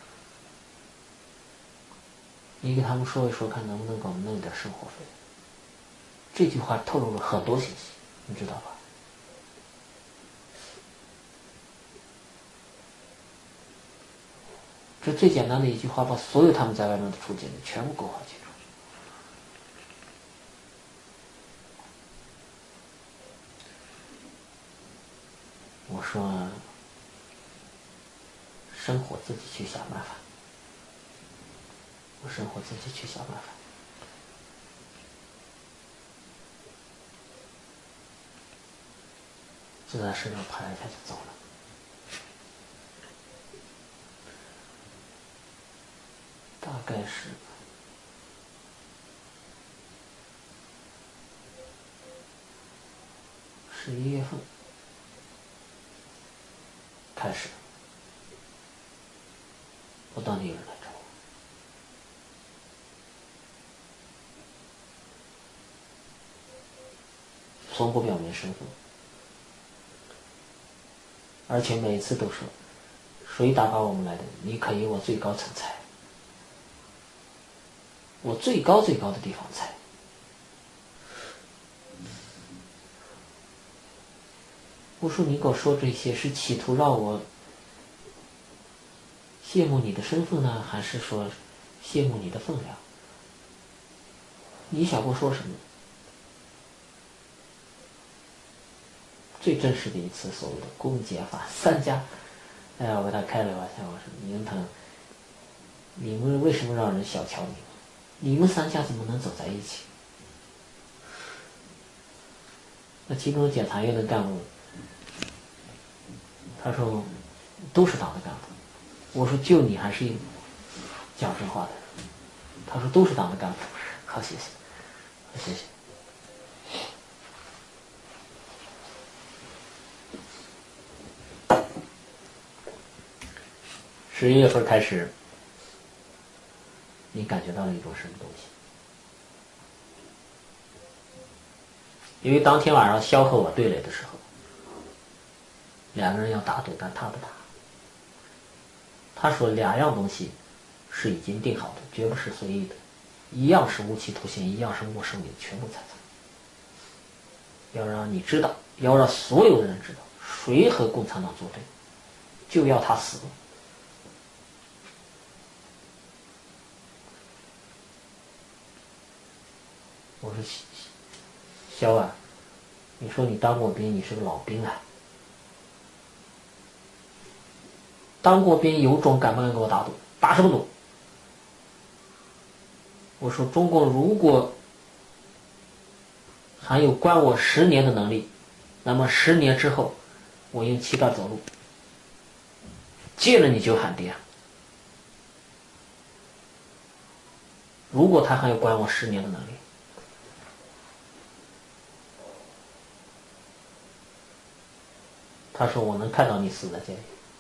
你给他们说一说，看能不能给我们弄一点生活费。”这句话透露了很多信息，你知道吧？这最简单的一句话，把所有他们在外面的处境全部勾画清楚。我说：“生活自己去想办法。”我生活自己去想办法。就在身上拍了一下就走了。大概是11月份开始，不断的有人来找我。从不表明身份，而且每一次都说：“谁打发我们来的？你可以我最高层猜，我最高的地方猜。”我说：“你给我说这些是企图让我羡慕你的身份呢，还是说羡慕你的分量？你想跟我说什么？”最真实的一次所谓的公检法3家，哎呀，我给他开了玩笑，我说：“你们为什么让人小瞧你们？你们3家怎么能走在一起？”那其中检察院的干部他说都是党的干部。我说就你还是一个讲真话的人。他说都是党的干部。好，谢谢，谢谢。11月份开始，你感觉到了一种什么东西？因为当天晚上萧和我对垒的时候，两个人要打赌，但他不打。他说两样东西是已经定好的，绝不是随意的，一样是无期徒刑，一样是没收你的全部财产。要让你知道，要让所有的人知道，谁和共产党作对，就要他死。我说萧啊，你说你当过兵，你是个老兵啊，当过兵有种，敢不敢给我打赌？打什么赌？我说中共如果还有关我10年的能力，那么10年之后，我用膝盖走路，见了你就喊爹。如果他还有关我10年的能力，他说我能看到你死在监狱。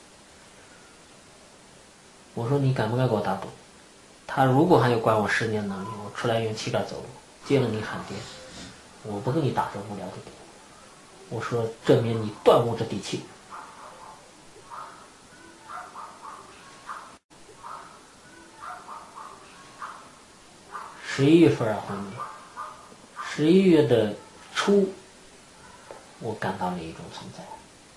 我说你敢不敢给我打赌？他如果还有关我10年的能力，我出来用膝盖走路，见了你喊爹，我不跟你打这无聊的赌。我说证明你断我这底气。11月份啊，红梅，11月的初，我感到了一种存在。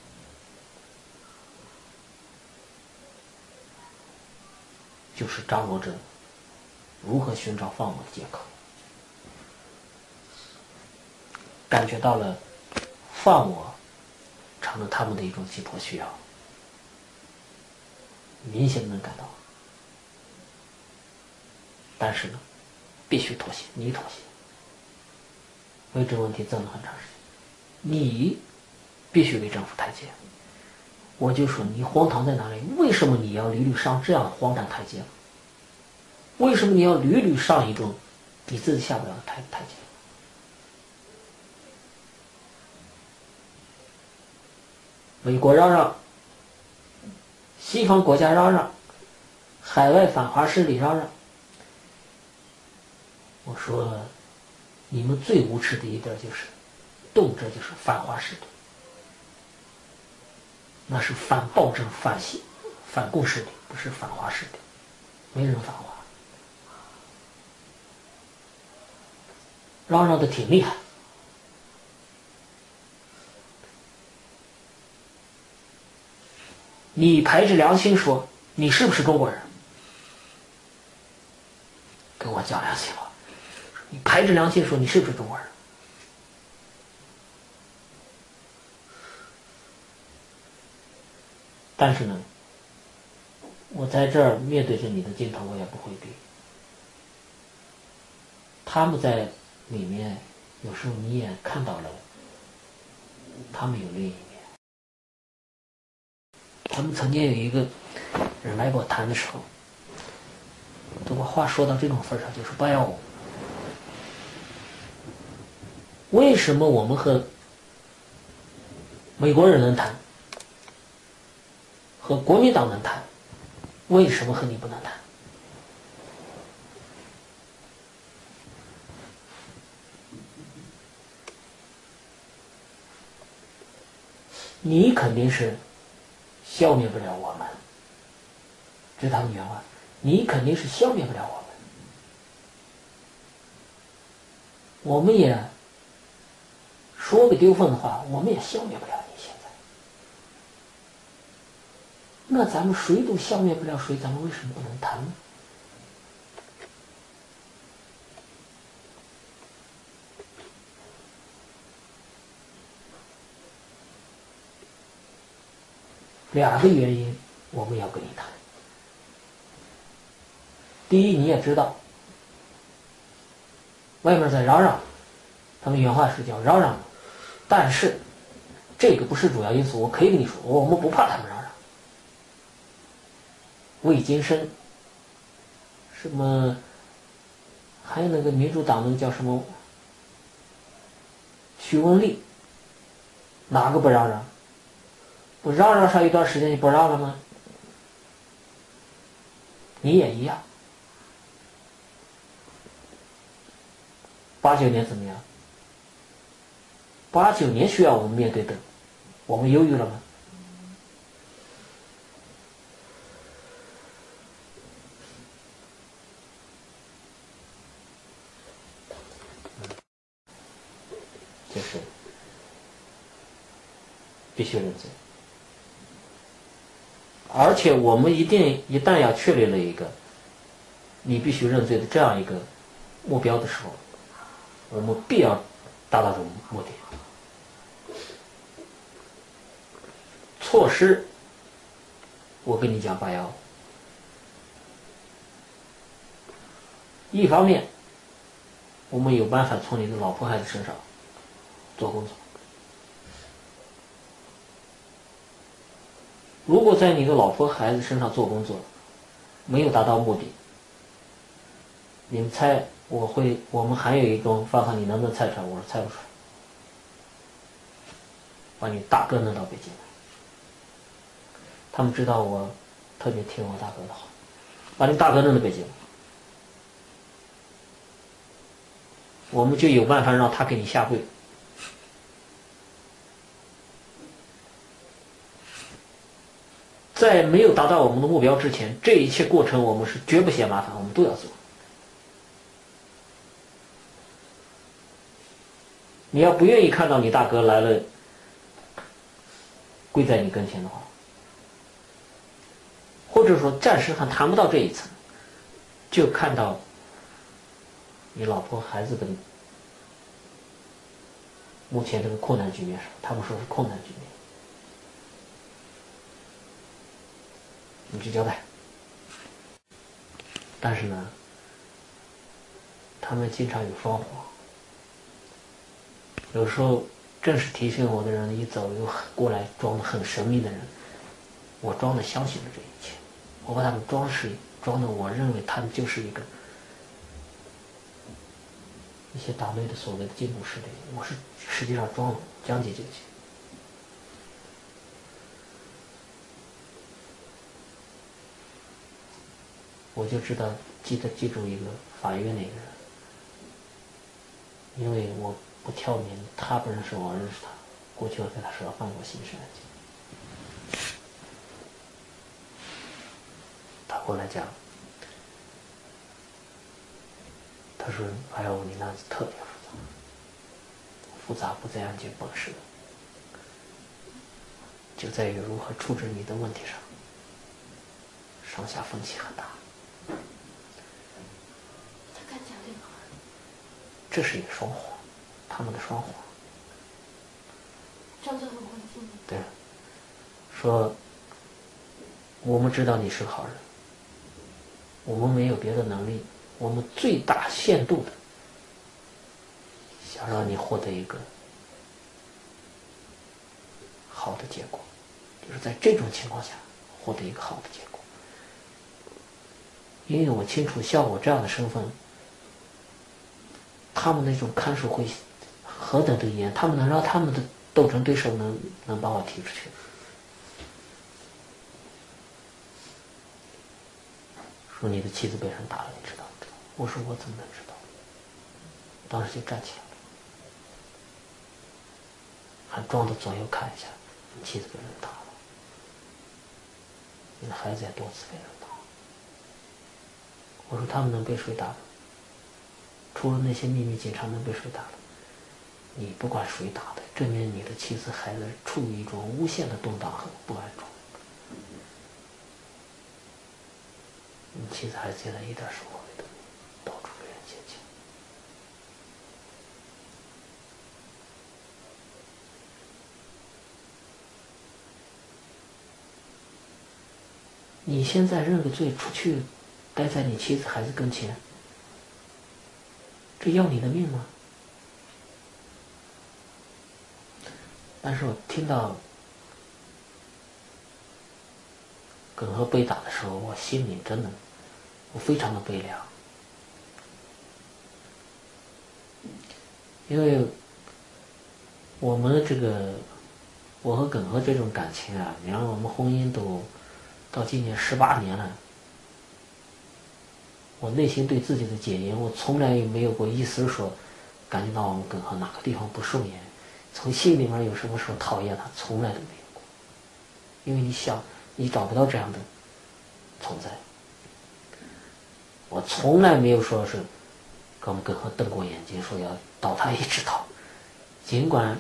就是张罗着如何寻找放我的借口，感觉到了放我成了他们的一种急迫需要，明显能感到。但是呢，必须妥协，你妥协。为这个问题争了很长时间，你必须给政府台阶。我就说你荒唐在哪里？为什么你要屡屡上这样的荒诞台阶？为什么你要屡屡上一种你自己下不了的台阶？美国嚷嚷，西方国家嚷嚷，海外反华势力嚷嚷。我说，你们最无耻的一点就是，动辄就是反华势力。那是反暴政、反西、反共势力，不是反华势力。没人反华，嚷嚷的挺厉害。你排着良心说，你是不是中国人？跟我讲良心话，你排着良心说，你是不是中国人？但是呢，我在这儿面对着你的镜头，我也不回避。他们在里面，有时候你也看到了，他们有另一面。他们曾经有一个人来跟我谈的时候，等我话说到这种份上，就是不要我。为什么我们和美国人能谈？和国民党能谈，为什么和你不能谈？你肯定是消灭不了我们，这是他们原话。你肯定是消灭不了我们，我们也说个丢份的话，我们也消灭不了你。现在，那咱们谁都消灭不了谁，咱们为什么不能谈呢？2个原因我们要跟你谈。第一，你也知道，外面在嚷嚷，他们原话是叫嚷嚷，但是这个不是主要因素。我可以跟你说，我们不怕他们嚷嚷。魏金生，什么，还有那个民主党的叫什么徐文丽，哪个不嚷嚷？不嚷嚷上一段时间，你不让了吗？你也一样。89年怎么样？89年需要我们面对的，我们犹豫了吗？就是必须认罪，而且我们一旦要确立了一个你必须认罪的这样一个目标的时候，我们必要达到这种目的。措施，我跟你讲815，一方面，我们有办法从你的老婆孩子身上做工作。如果在你的老婆孩子身上做工作没有达到目的，你们猜我们还有一种方法，你能不能猜出来？我说猜不出来。把你大哥弄到北京来，他们知道我特别听我大哥的话，把你大哥弄到北京，我们就有办法让他给你下跪。在没有达到我们的目标之前，这一切过程我们是绝不嫌麻烦，我们都要做。你要不愿意看到你大哥来了跪在你跟前的话，或者说暂时还谈不到这一层，就看到你老婆孩子的目前这个困难局面上，他们说是困难局面，你去交代。但是呢，他们经常有双簧，有时候正是提醒我的人一走，又过来装的很神秘的人，我装的相信了这一切，我把他们装的我认为他们就是一些党内的所谓的进步势力，我是实际上装了讲解这些。我就知道记住一个法院那个人，因为我不挑明他不认识我，认识他，过去我在他手上办过刑事案件。他过来讲，他说：“哎呦，你那案子特别复杂不在案件本身，就在于如何处置你的问题上，上下分歧很大。” 他敢讲这个话？ 这是一个双簧，他们的双簧。 张作很关心。 对，说我们知道你是好人，我们没有别的能力，我们最大限度的想让你获得一个好的结果，就是在这种情况下获得一个好的结果。因为我清楚像我这样的身份，他们那种看守会何等的严，他们能让他们的斗争对手能把我踢出去。说你的妻子被人打了，你知道不知道？我说我怎么能知道？当时就站起来了，还装的左右看一下，你妻子被人打了，你的孩子也多次被人打。我说他们能被谁打的？除了那些秘密警察能被谁打的？你不管谁打的，证明你的妻子孩子处于一种无限的动荡和不安中。你妻子孩子现在一点生活没得，到处被人嫌弃。你现在认个罪出去，待在你妻子孩子跟前，这要你的命吗？ 但是我听到耿和被打的时候，我心里真的我非常的悲凉，因为我们这个我和耿和这种感情啊，你让我们婚姻都到今年18年了，我内心对自己的检验，我从来也没有过一丝说感觉到我们耿和哪个地方不顺眼，从心里面有什么时候讨厌他，从来都没有过。因为你想，你找不到这样的存在。我从来没有说是跟我们耿和瞪过眼睛，说要倒他一指头。尽管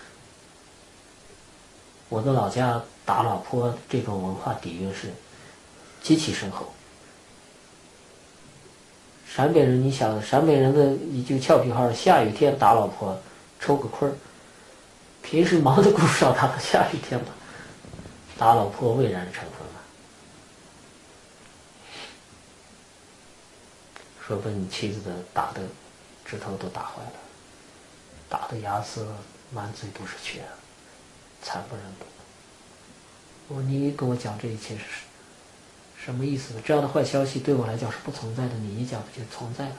我的老家打老婆这种文化底蕴是极其深厚。陕北人，你想，陕北人的一句俏皮话，下雨天打老婆抽个坤儿，平时忙得顾不上他，下雨天吧，打老婆蔚然成风了。说把你妻子的打的指头都打坏了，打的牙齿满嘴都是血，惨不忍睹。我说你跟我讲这一切是什么意思？这样的坏消息对我来讲是不存在的，你一讲不就存在了？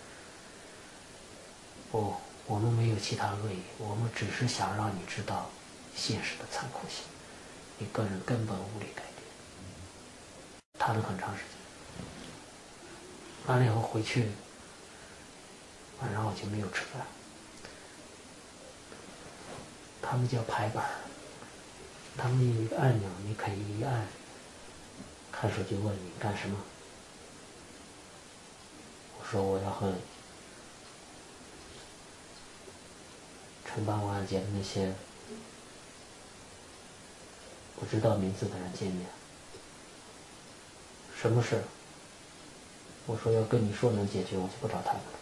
不，我们没有其他恶意，我们只是想让你知道现实的残酷性，你个人根本无力改变。谈了很长时间，完了以后回去，晚上我就没有吃饭。他们叫排板，他们有一个按钮，你可以一按，看守就问你干什么。我说我要和承办我案件的那些不知道名字的人见面。什么事？我说要跟你说能解决，我就不找他们了。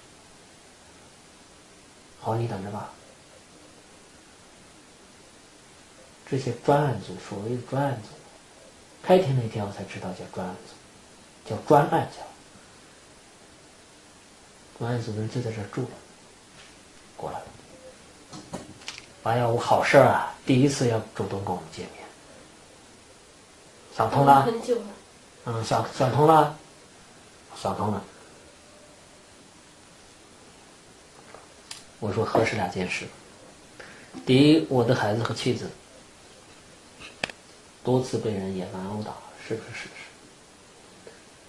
好，你等着吧。这些专案组，所谓的专案组，开庭那天我才知道叫专案组，叫专案叫。专案组的人就在这儿住了，过来了。815好事啊，第一次要主动跟我们见面，想通了？ 很久了。 想通了，想通了。我说合适2件事。第一，我的孩子和妻子多次被人野蛮殴打，是不是事实？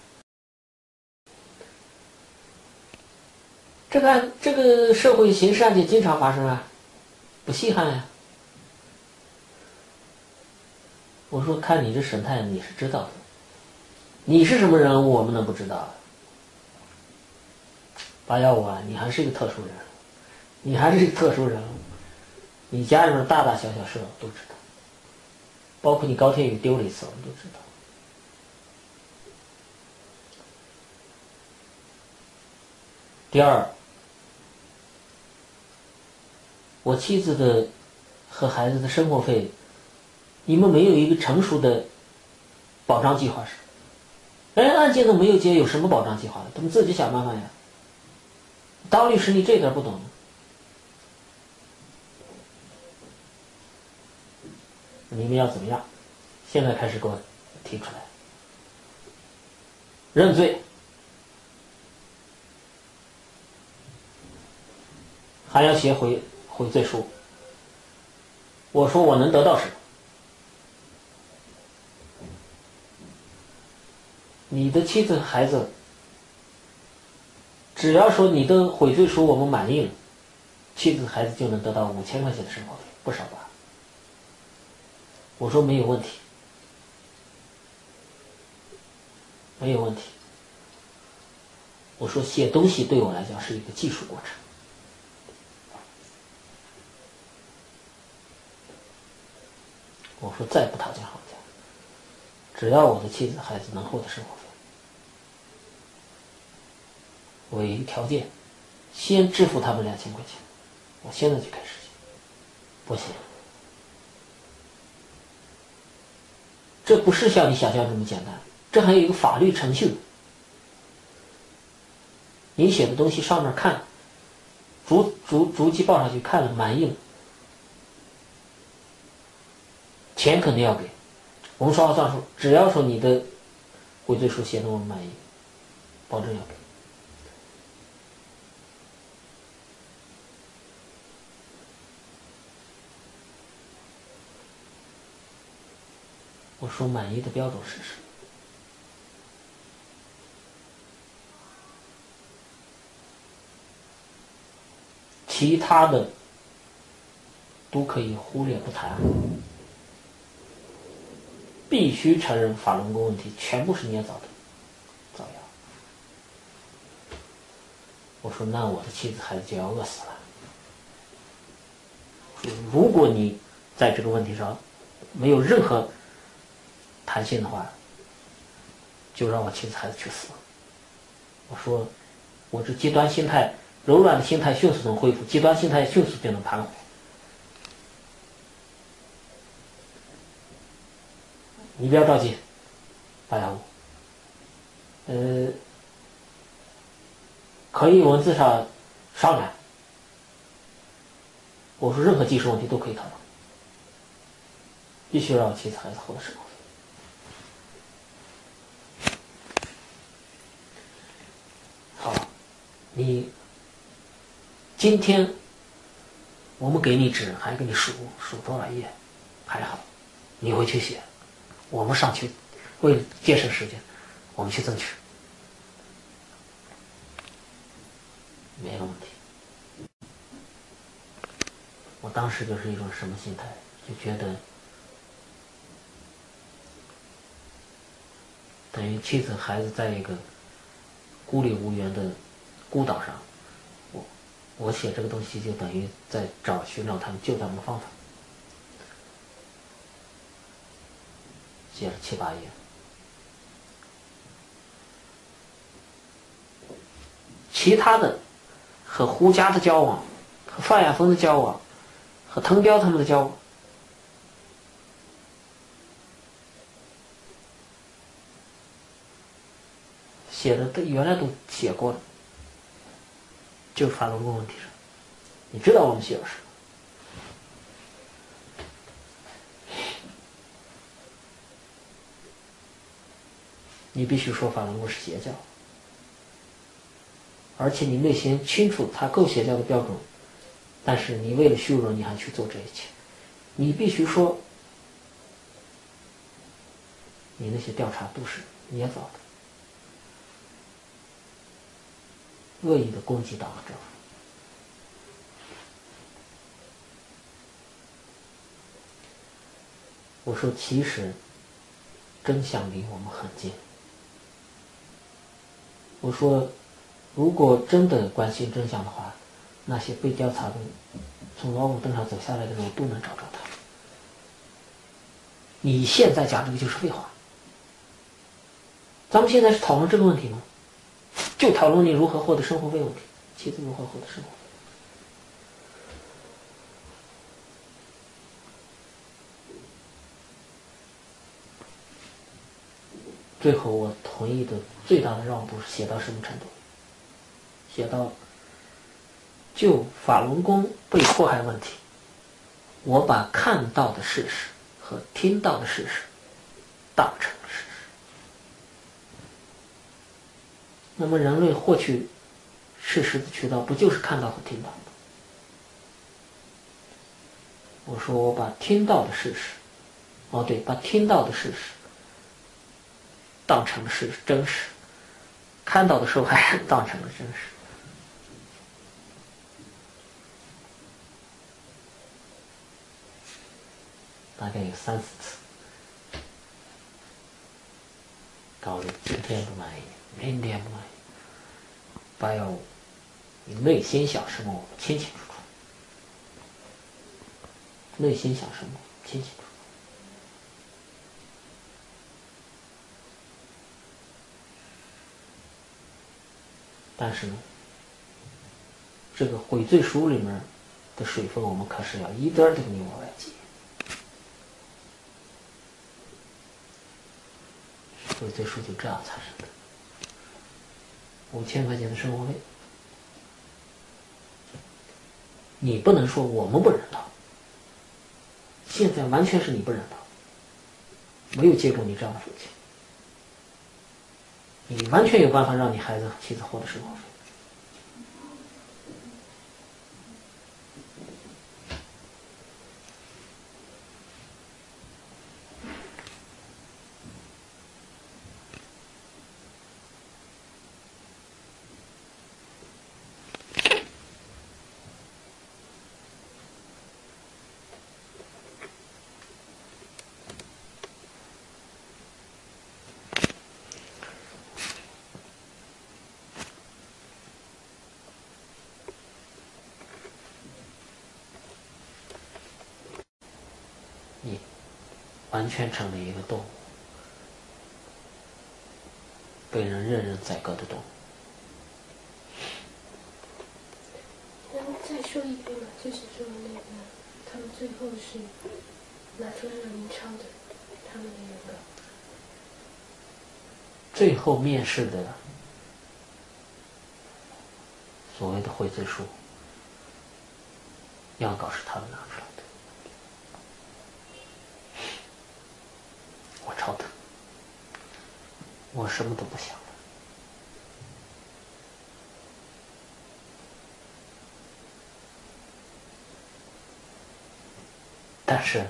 这个社会刑事案件经常发生啊，不稀罕呀。我说看你这神态，你是知道的。你是什么人物，我们能不知道？815啊，你还是一个特殊人，你还是一个特殊人物，你家里面大大小小事我都知道，包括你高天宇丢了一次，我们都知道。第二，我妻子的和孩子的生活费，你们没有一个成熟的保障计划是？案件都没有结，有什么保障计划的？他们自己想办法呀。当律师你这点不懂，你们要怎么样？现在开始给我提出来，认罪，还要写悔罪书。我说我能得到什么？你的妻子孩子，只要说你的悔罪书我们满意了，妻子孩子就能得到5000块钱的生活费，不少吧？我说没有问题，没有问题。我说写东西对我来讲是一个技术过程。我说再不讨价还价，只要我的妻子孩子能获得生活费，我有一个条件，先支付他们2000块钱，我现在就开始写。不行，这不是像你想象这么简单，这还有一个法律程序。你写的东西上面看，逐级报上去看了满意了， 钱肯定要给，我们说好算数，只要说你的悔罪书写的我们满意，保证要给。我说满意的标准是什么？其他的都可以忽略不谈，必须承认法轮功问题全部是捏造的造谣。我说那我的妻子孩子就要饿死了。说如果你在这个问题上没有任何弹性的话，就让我妻子孩子去死。我说我这极端心态，柔软的心态迅速能恢复，极端心态迅速就能盘活。你不要着急，815，可以文字上商量。我说任何技术问题都可以讨论，必须让我妻子孩子获得生活费。好，你今天我们给你纸，还给你数多少页，还好，你回去写，我们上去为了节省时间，我们去争取，没有问题。我当时就是一种什么心态，就觉得等于妻子孩子在一个孤立无援的孤岛上，我写这个东西就等于在寻找他们救他们的方法，写了7、8页。其他的和胡佳的交往，和范亚峰的交往，和滕彪他们的交往，写的原来都写过了，就是法轮功问题上，你知道我们写了什么？你必须说法轮功是邪教，而且你内心清楚它够邪教的标准，但是你为了虚荣你还去做这一切，你必须说你那些调查都是捏造的，恶意的攻击党和政府。我说其实真相离我们很近。我说如果真的关心真相的话，那些被调查的从老虎凳上走下来的人我都能找着他。你现在讲这个就是废话。咱们现在是讨论这个问题吗？就讨论你如何获得生活费问题，妻子如何获得生活费。最后我同意的最大的让步是写到什么程度？写到就法轮功被迫害问题，我把看到的事实和听到的事实当成了事实。那么人类获取事实的渠道不就是看到和听到吗？我说我把听到的事实，把听到的事实当成了真实，看到的时候还当成了真实。大概有3、4次，搞得今天不满意，明天不满意。815，你内心想什么我们清清楚楚，内心想什么清清楚楚。但是呢，这个悔罪书里面的水分我们可是要一点都没往外挤。悔罪书就这样产生的，5000块钱的生活费，你不能说我们不人道，现在完全是你不人道。 没有见过你这样的父亲，你完全有办法让你孩子、妻子活得生活费。你完全成了一个动物，被人任人宰割的动物。 然后再说一遍嘛，就是说那个他们最后是拿出来让您抄的，他们的原稿。 最后面试的所谓的悔罪书，样稿是他们拿出来的，我抄的，我什么都不想了。但是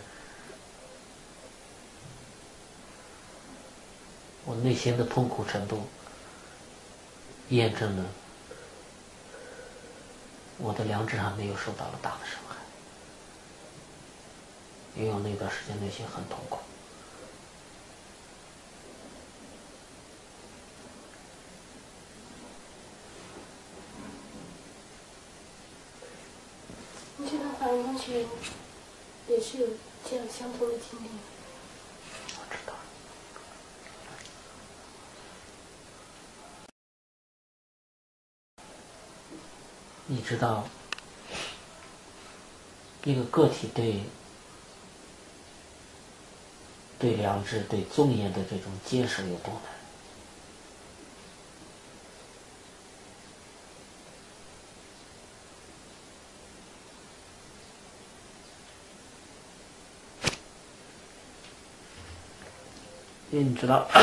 我内心的痛苦程度验证了我的良知还没有受到了大的伤害，因为我那段时间内心很痛苦。 你知道法轮功学员也是有这样相同的经历。 我知道。你知道一个个体对良知、对尊严的这种坚守有多难？因为你知道，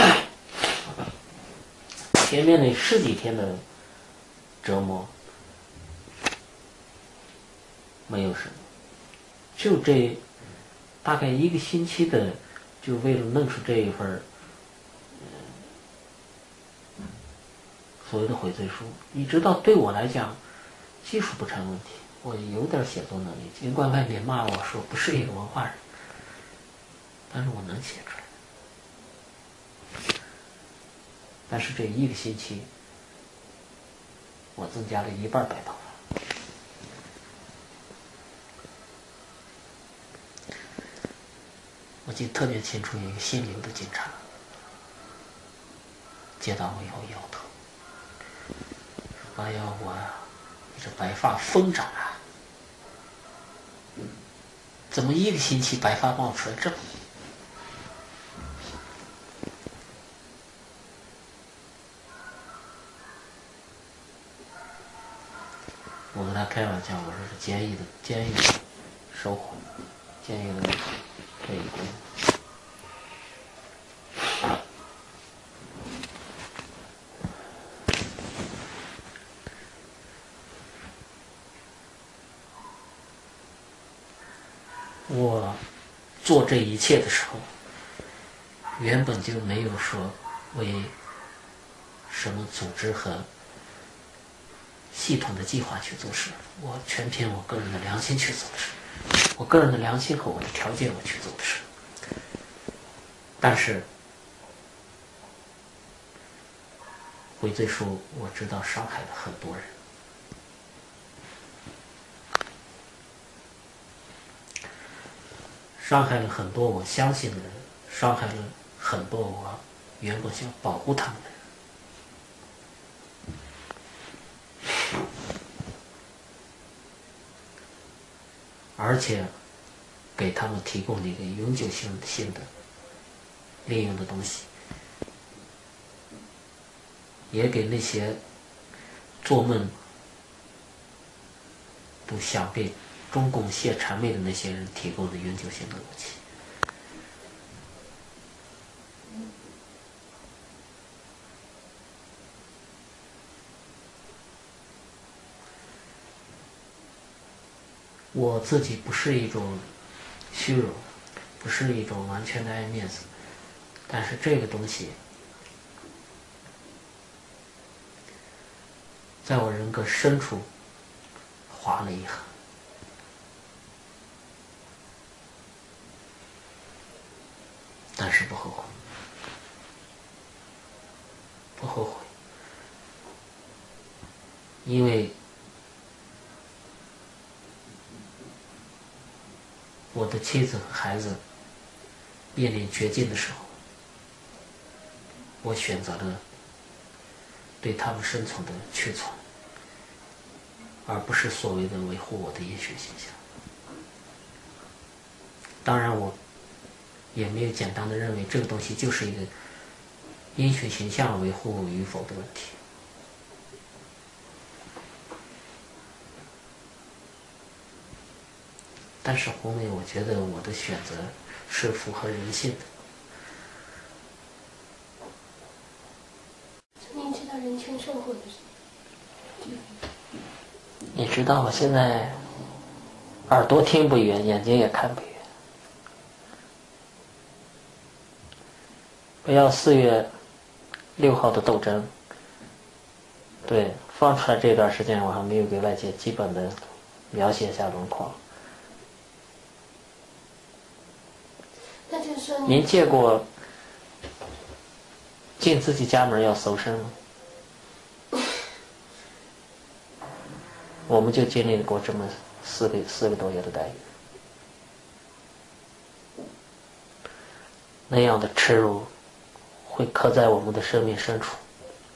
前面那10几天的折磨没有什么，就这大概1个星期的，就为了弄出这一份所谓的悔罪书。你知道，对我来讲，技术不成问题，我有点写作能力，尽管外面骂我说不是一个文化人，但是我能写出来。但是这1个星期，我增加了1半白头发。我记得特别清楚，有一个姓刘的警察接到我以后摇头，说：“哎呀，你这白发疯长啊，怎么1个星期白发冒出来这么？”我跟他开玩笑，我说是监狱的收获，监狱的这一功。我做这一切的时候，原本就没有说为什么组织和系统的计划去做事，我全凭我个人的良心去做的事，我个人的良心和我的条件我去做的事。但是悔罪书我知道伤害了很多人，伤害了很多我相信的人，伤害了很多我原本想保护他们的人。而且给他们提供了一个永久性的利用的东西，也给那些做梦都想被中共卸谄媚的那些人提供了永久性的武器。 我自己不是一种虚荣，不是一种完全的爱面子，但是这个东西在我人格深处划了一痕。但是不后悔，不后悔，因为我的妻子和孩子面临绝境的时候，我选择了对他们生存的屈从，而不是所谓的维护我的医学形象。当然我也没有简单的认为这个东西就是一个医学形象维护与否的问题。但是红梅，我觉得我的选择是符合人性的。 您知道人权生活的是？ 你知道我现在耳朵听不远，眼睛也看不远。不要4月6号的斗争，对，放出来这段时间我还没有给外界基本的描写一下轮廓。 那就是说您见过进自己家门要搜身吗？我们就经历过这么4个多月的待遇，那样的耻辱会刻在我们的生命深处。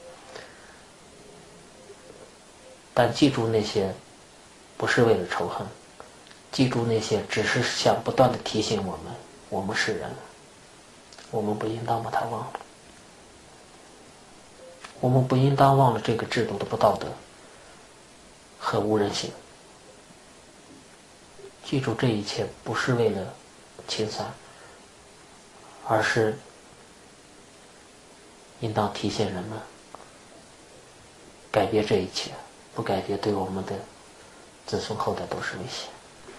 但记住那些不是为了仇恨，记住那些只是想不断的提醒我们，我们是人，我们不应当把它忘了，我们不应当忘了这个制度的不道德和无人性。记住这一切不是为了清算，而是应当提醒人们改变这一切，不改变对我们的子孙后代都是威胁。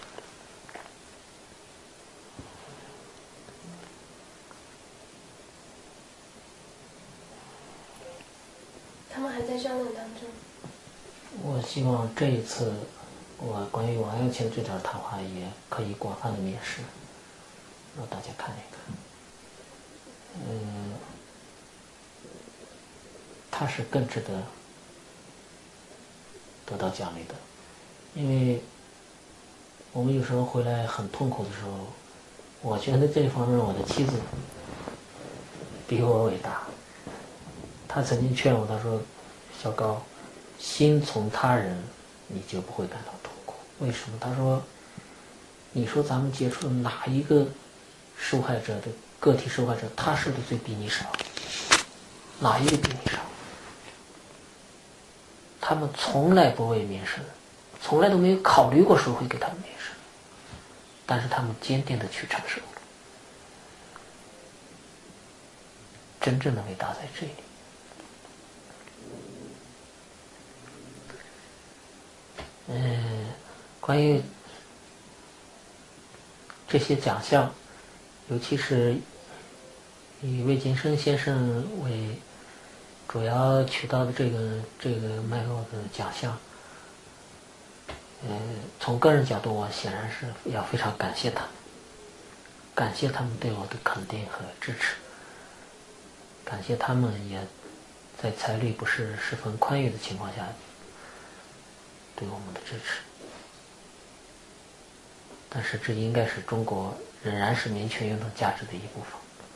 他们还在商量当中。 我希望这一次我关于王耀庆这段谈话也可以广泛的面世，让大家看一看。他是更值得得到奖励的，因为我们有时候回来很痛苦的时候，我觉得这方面我的妻子比我伟大。她曾经劝我，她说：“小高，心从他人，你就不会感到痛苦。为什么？”她说：“你说咱们接触的哪一个受害者的个体受害者，他受的罪比你少？哪一个比你少？他们从来不为民生，从来都没有考虑过说会给他们民生，但是他们坚定的去承受。真正的伟大在这里。”关于这些奖项，尤其是以魏晋生先生为主要取到的这个脉络的奖项，从个人角度，我显然是要非常感谢他们，感谢他们对我的肯定和支持，感谢他们也在财力不是十分宽裕的情况下对我们的支持。但是这应该是中国仍然是民权运动价值的一部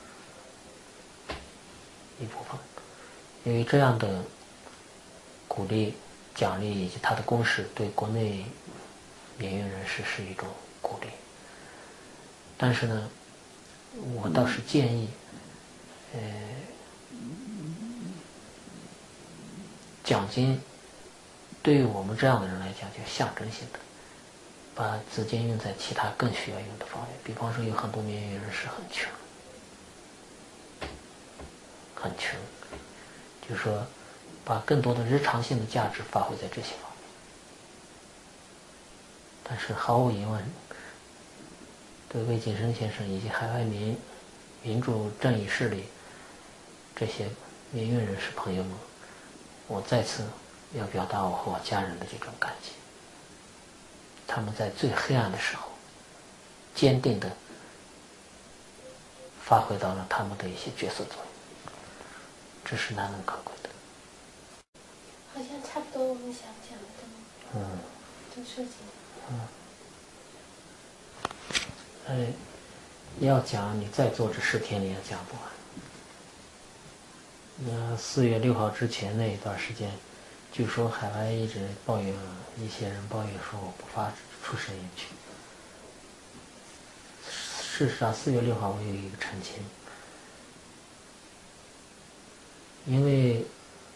分，因为这样的鼓励、奖励以及它的公示对国内民运人士是一种鼓励。但是呢，我倒是建议，奖金对于我们这样的人来讲，就象征性的，把资金用在其他更需要用的方面。比方说，有很多民运人士很穷，就是说，把更多的日常性的价值发挥在这些方面。 但是毫无疑问，对魏晋生先生以及海外民主正义势力这些民运人士朋友们，我再次要表达我和我家人的这种感激。他们在最黑暗的时候，坚定地发挥到了他们的一些角色作用，这是难能可贵的。 好像差不多我们想讲的都涉及了。 要讲你再做这10天你也讲不完。那4月6号之前那一段时间，据说海外一直抱怨，一些人抱怨说我不发出声音去。事实上4月6号我有一个澄清，因为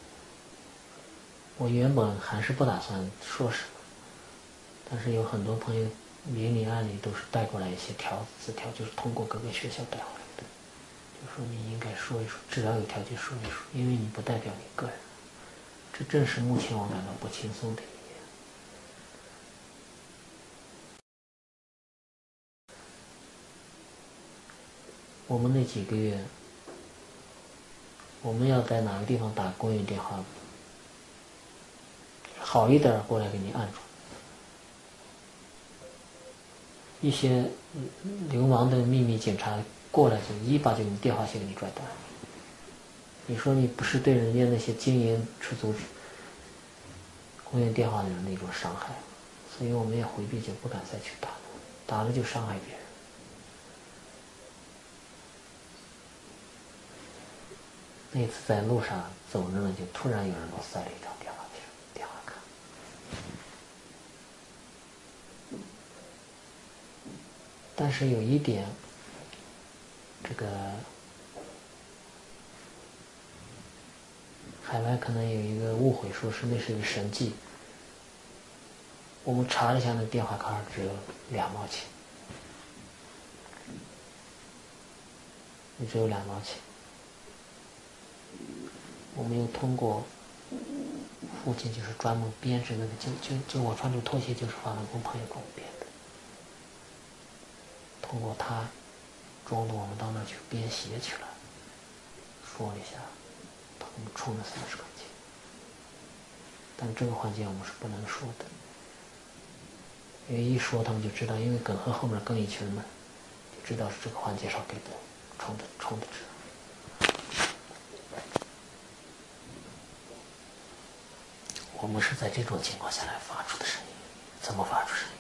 我原本还是不打算说什么，但是有很多朋友明里暗里都是带过来一些字条，就是通过各个学校带回来的，就说你应该说一说，只要有条件说一说，因为你不代表你个人。这正是目前我感到不轻松的一面。我们那几个月，我们要在哪个地方打公用电话，好一点过来给你按住。一些流氓的秘密警察过来就一把就用电话线给你拽断。你说你不是对人家那些经营出租公用电话的人的一种伤害，所以我们也回避，就不敢再去打了，打了就伤害别人。那次在路上走着呢，就突然有人给我塞了一张电话卡。但是有一点，这个海外可能有一个误会，说是那是一个神迹。我们查了一下，那电话卡只有2毛钱，只有2毛钱。我们又通过附近就是专门编织那个，就我穿着拖鞋就是法轮功朋友给我编的。通过他，中午我们到那儿去编鞋去了，说了一下，他们充了30块钱。但这个环节我们是不能说的，因为一说他们就知道，因为耿和后面跟一群人，就知道是这个环节上给的充的值。我们是在这种情况下来发出的声音，怎么发出声音？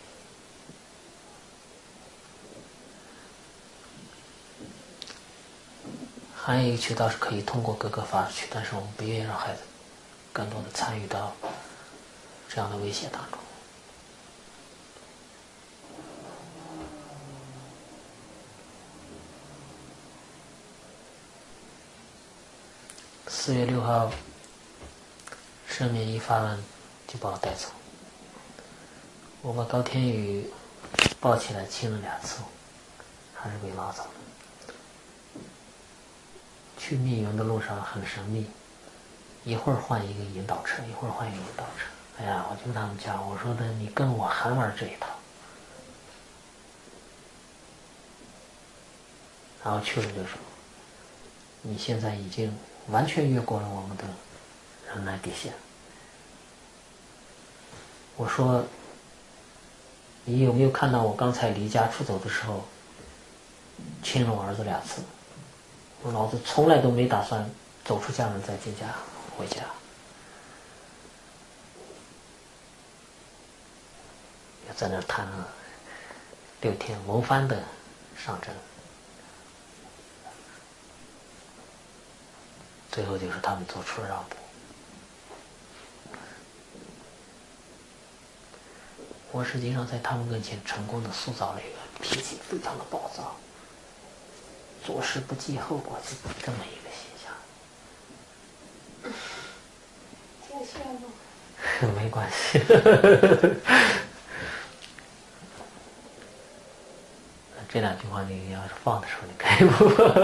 还有一个渠道是可以通过哥哥发出去，但是我们不愿意让孩子更多的参与到这样的威胁当中。4月6号，声明一发完就把我带走。我把高天宇抱起来亲了2次，还是被拉走了。去密云的路上很神秘，一会儿换一个引导车，一会儿换一个引导车。哎呀，我就跟他们讲，我说的你跟我还玩这一套。然后去了就说，你现在已经完全越过了我们的忍耐底线。我说，你有没有看到我刚才离家出走的时候，亲了我儿子2次？我老子从来都没打算走出家门再进家回家。又在那儿谈了6天轮番的上阵，最后就是他们做出了让步。我实际上在他们面前成功的塑造了一个脾气非常的暴躁，做事不计后果，就这么一个形象。 挺羡慕。 没关系。这2句话你要是放的时候，你可以不。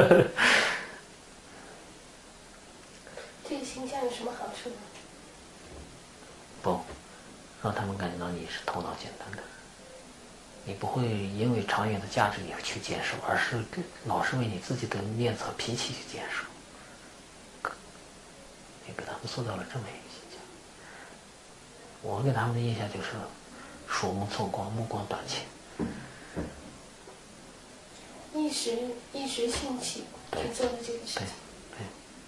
这个形象有什么好处呢？ 不，让他们感觉到你是头脑简单的。 你不会因为长远的价值你去坚守，而是老是为你自己的面子和脾气去坚守。你给他们塑造了这么一个形象。我给他们的印象就是鼠目寸光，目光短浅， 一时兴起去做的这个事情。 对。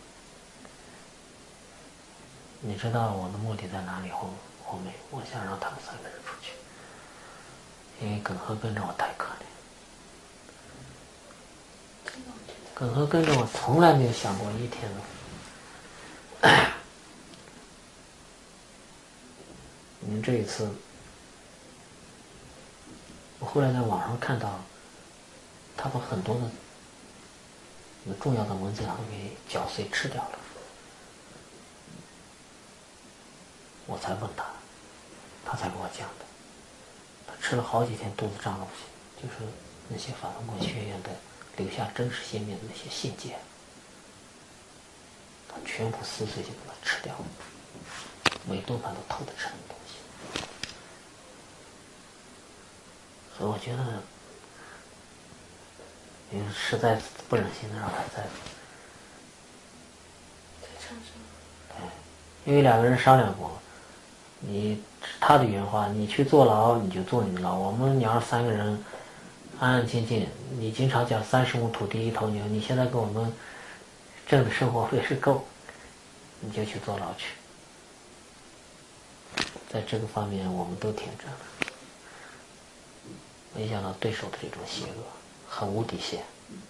你知道我的目的在哪里后面？我想让他们3个人出去，因为耿和跟着我太可怜。耿和跟着我从来没有想过一天的。您这一次，我后来在网上看到，他把很多的重要的文件盒给搅碎吃掉了。我才问他，他才跟我讲的。他吃了好几天，肚子胀得不行，就是那些法轮功学员的留下真实鲜明的那些信件，他全部撕碎就把它吃掉了，每顿饭都偷着吃的东西。所以我觉得，你实在不忍心的让他再唱什么？ 对，因为2个人商量过。他的原话，你去坐牢你就坐你的牢，我们娘3个人安安静静。你经常讲30亩土地1头牛，你现在给我们挣的生活费是够，你就去坐牢去。在这个方面我们都挺着的，没想到对手的这种邪恶很无底线，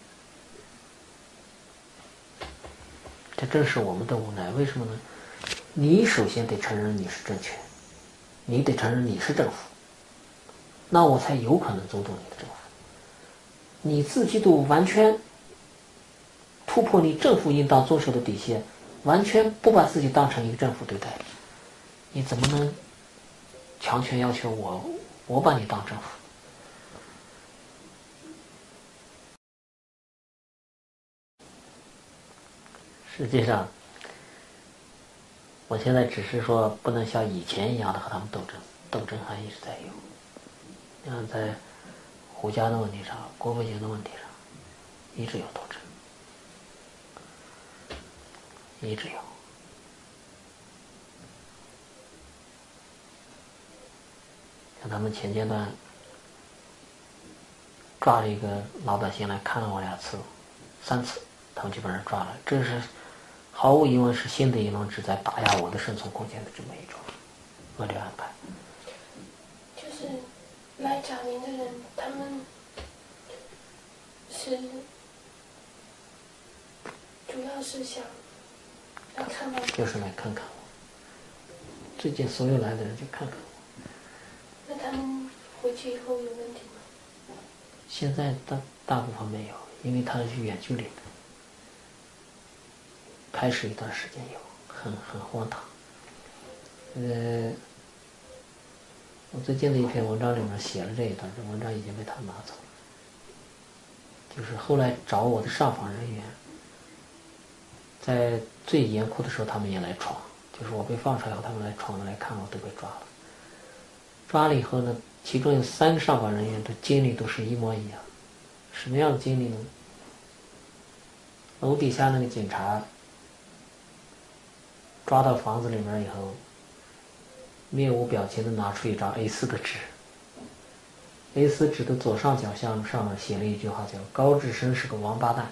这正是我们的无奈。为什么呢？你首先得承认你是政权，你得承认你是政府，那我才有可能尊重你的政府。你自己都完全突破你政府应当遵守的底线，完全不把自己当成一个政府对待，你怎么能强权要求我把你当政府？实际上我现在只是说不能像以前一样的和他们斗争，斗争还一直在有。像在胡家的问题上，郭伯洁的问题上，一直有斗争，一直有。像他们前阶段抓了一个老百姓来看了我2次、3次，他们就把人抓了，这是毫无疑问是新的一轮旨在打压我的生存空间的这么一种恶劣安排。 就是来找您的人，他们是主要是想来看望， 就是来看看我。最近所有来的人就看看我。 那他们回去以后有问题吗？ 现在大部分没有，因为他是远距离的。开始一段时间有，很荒唐。我最近的一篇文章里面写了这一段，这文章已经被他拿走了。就是后来找我的上访人员，在最严酷的时候他们也来闯，就是我被放出来后他们来闯来看我，都被抓了。抓了以后呢，其中有3个上访人员的经历都是一模一样。什么样的经历呢？楼底下那个警察抓到房子里面以后，面无表情地拿出一张 A4 的纸， A4 纸的左上角上面写了一句话，叫高志生是个王八蛋，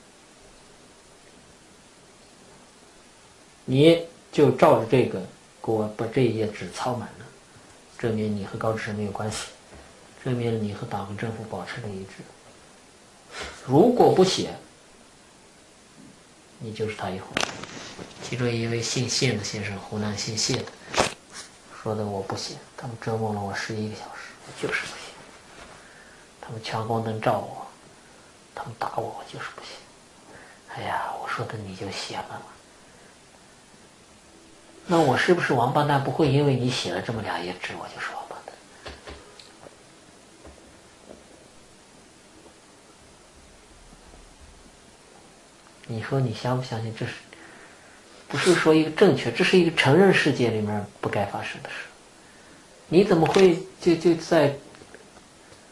你就照着这个给我把这一页纸抄满了，证明你和高志生没有关系，证明你和党和政府保持了一致。如果不写，你就是他一伙。其中一位姓谢的先生，湖南姓谢的，说的我不写，他们折磨了我11个小时，我就是不写。他们强光灯照我，他们打我，我就是不写。哎呀，我说的你就写了嘛。那我是不是王八蛋？不会因为你写了这么2页纸，我就是王八蛋。你说你相不相信？这是不是说一个正确？这是一个成人世界里面不该发生的事。你怎么会就在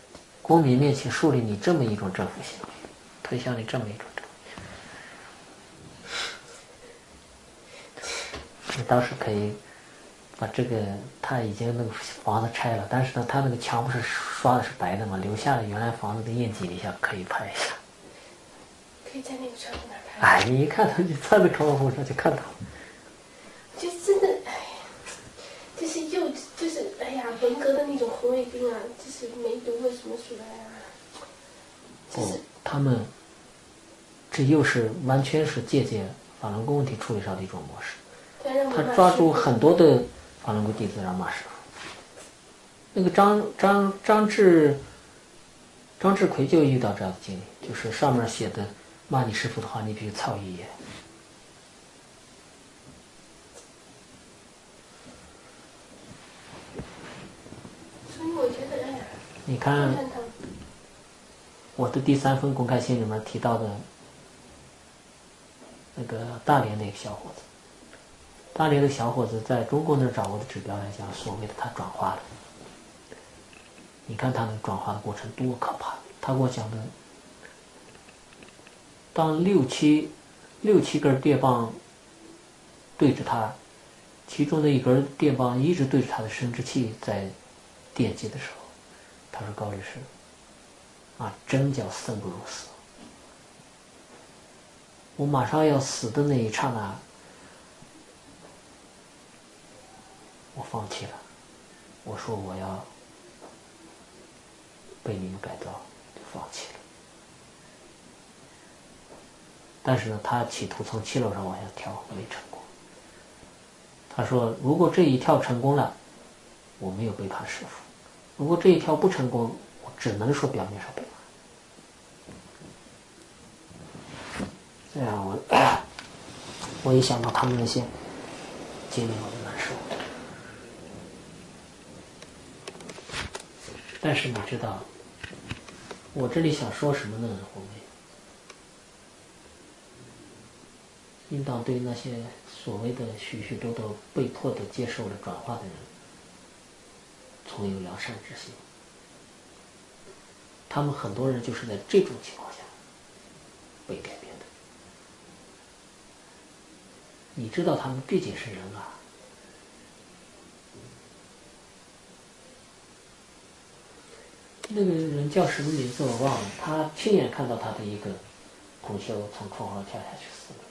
公民面前树立你这么一种政府形象，推向你这么一种政府。你倒是可以把这个，他已经那个房子拆了，但是呢，他那个墙不是刷的是白的嘛，留下了原来房子的印记，一下可以拍一下。 可以在那个窗户那儿拍。 哎，你一看他就站在窗户上就看到。 就真的，哎呀，就是哎呀，文革的那种红卫兵啊，就是梅毒为什么出来啊？就是他们这又是完全是借鉴法轮功问题处理上的一种模式。他抓住很多的法轮功弟子让骂师傅。那个张志奎就遇到这样的经历，就是上面写的骂你师傅的话，你必须操一眼。 所以我觉得，哎呀， 你看我的第3封公开信里面提到的那个大连那个小伙子，大连的小伙子在中国那儿掌握的指标来讲，所谓的他转化了。你看他那个转化的过程多可怕！他给我讲的，当六七根电棒对着他，其中的一根电棒一直对着他的生殖器在电击的时候，他说：“高律师，啊，真叫生不如死！我马上要死的那一刹那，我放弃了。我说我要被你们改造，就放弃了。但是呢，他企图从7楼上往下跳，没成功。他说，如果这一跳成功了，我没有背叛师父；如果这一跳不成功，我只能说表面上背叛。这样我一想到他们那些经历，我就难受。但是你知道，我这里想说什么呢？红梅，应当对那些所谓的许许多多被迫的接受了转化的人，存有良善之心。他们很多人就是在这种情况下被改变的。你知道他们毕竟是人啊。那个人叫什么名字我忘了，他亲眼看到他的一个同修从窗户上跳下去死了。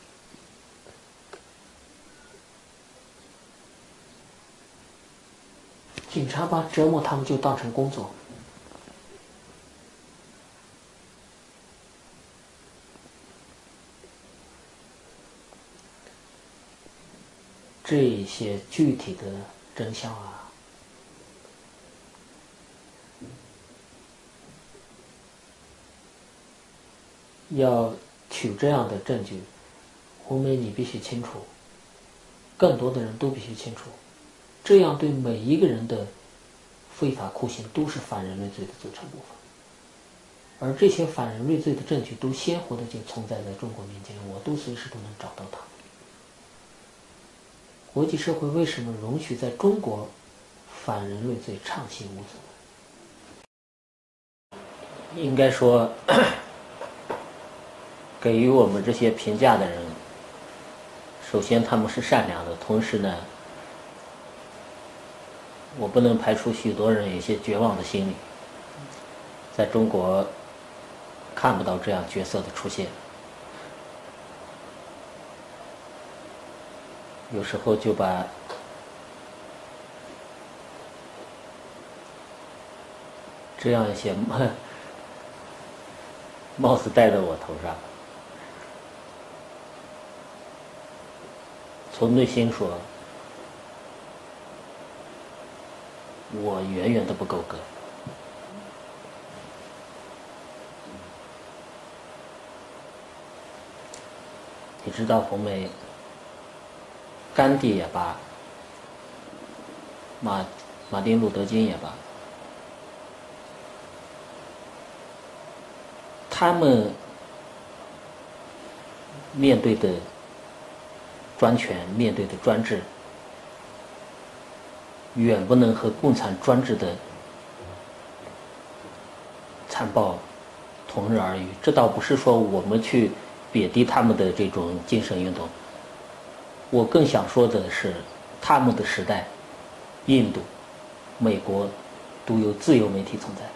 警察把折磨他们就当成工作。这些具体的真相啊，要取这样的证据，红梅你必须清楚，更多的人都必须清楚，这样对每一个人的非法酷刑都是反人类罪的组成部分，而这些反人类罪的证据都鲜活的就存在在中国民间，我都随时都能找到它。国际社会为什么容许在中国反人类罪畅行无阻？应该说给予我们这些评价的人，首先他们是善良的，同时呢，我不能排除许多人有一些绝望的心理，在中国看不到这样角色的出现，有时候就把这样一些帽子戴在我头上。从内心说，我远远的不够格。你知道红梅，甘地也罢，马丁路德金也罢，他们面对的专权，面对的专制，远不能和共产专制的残暴同日而语。这倒不是说我们去贬低他们的这种精神运动，我更想说的是，他们的时代，印度、美国都有自由媒体存在。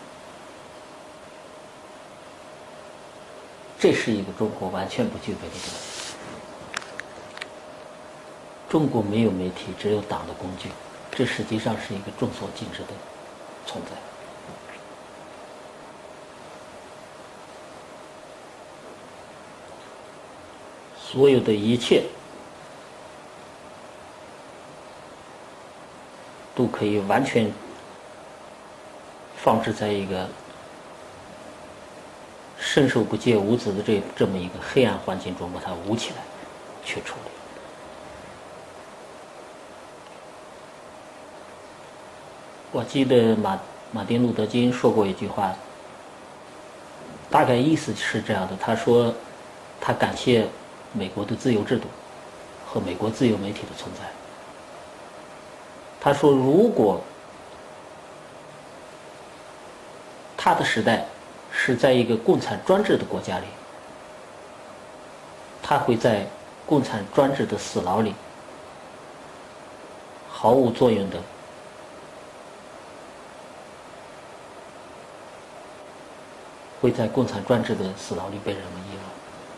这是一个中国完全不具备的东西。中国没有媒体，只有党的工具，这实际上是一个众所尽知的存在。所有的一切都可以完全放置在一个伸手不见五指的这么一个黑暗环境中，把它捂起来去处理。我记得马丁路德金说过一句话，大概意思是这样的，他说他感谢美国的自由制度和美国自由媒体的存在。他说如果他的时代是在一个共产专制的国家里，他会在共产专制的死牢里毫无作用的会在共产专制的死牢里被人们遗忘。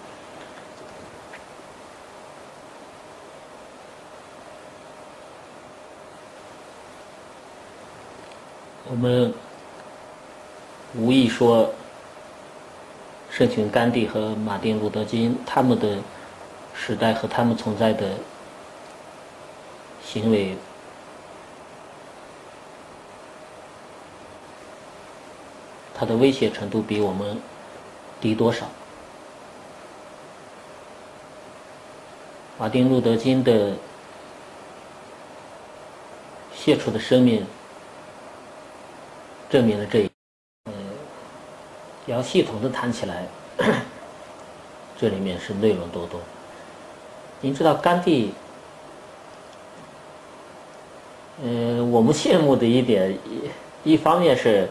我们无意说圣雄甘地和马丁路德金他们的时代和他们存在的行为它的威胁程度比我们低多少。马丁路德金的献出的生命证明了这一要系统的谈起来，这里面是内容多多。您知道甘地，我们羡慕的一点，一方面是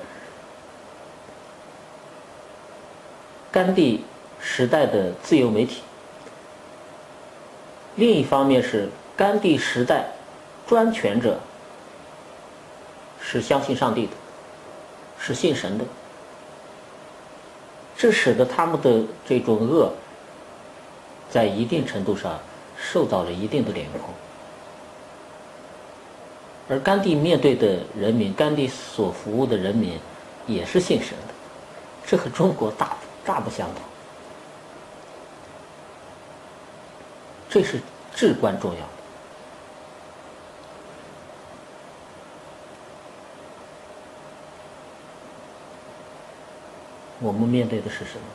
甘地时代的自由媒体，另一方面是甘地时代专权者是相信上帝的，是信神的。这使得他们的这种恶在一定程度上受到了一定的脸孔，而甘地面对的人民，甘地所服务的人民也是信神的，这和中国大不相同，这是至关重要的。我们面对的是什么？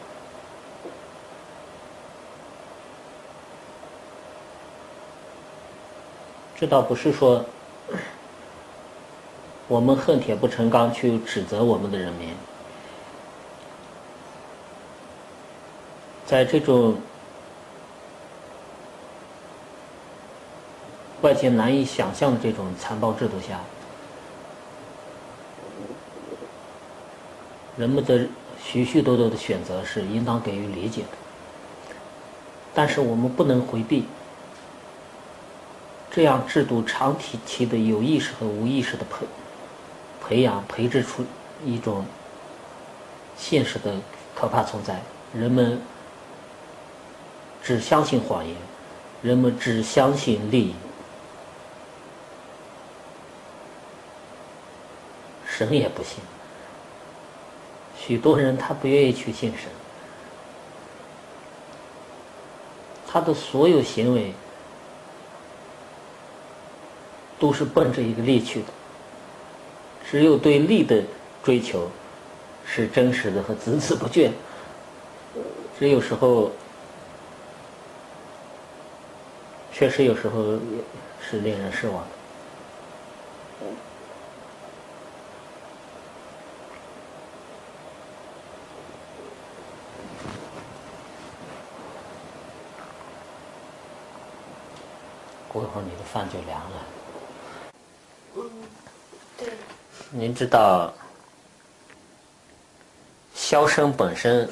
这倒不是说我们恨铁不成钢去指责我们的人民，在这种外界难以想象的这种残暴制度下，人们的许许多多的选择是应当给予理解的，但是我们不能回避这样制度长期的有意识和无意识的培养培植出一种现实的可怕存在。人们只相信谎言，人们只相信利益，神也不信。许多人他不愿意去信神，他的所有行为都是奔着一个利去的，只有对利的追求是真实的和孜孜不倦，这有时候确实有时候也是令人失望的。过一会儿你的饭就凉了。 对。 您知道销声本身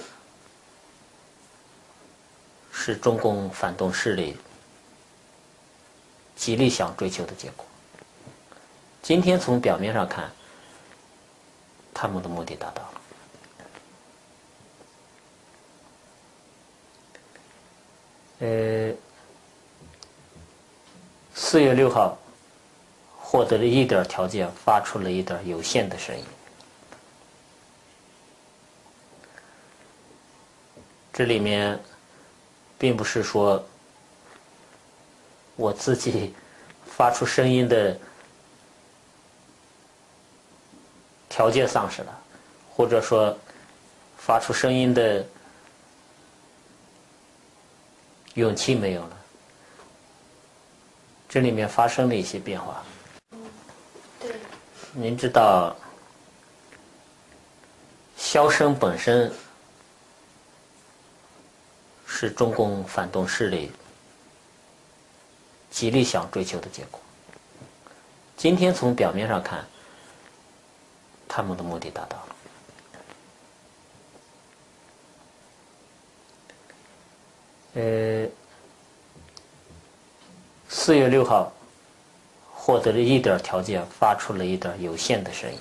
是中共反动势力极力想追求的结果。今天从表面上看，他们的目的达到了。4月6号获得了一点条件，发出了一点有限的声音。这里面并不是说我自己发出声音的条件丧失了，或者说发出声音的勇气没有了。这里面发生了一些变化。 对。 您知道，销声本身是中共反动势力极力想追求的结果。今天从表面上看，他们的目的达到了。4月6号获得了一点条件，发出了一点有限的声音。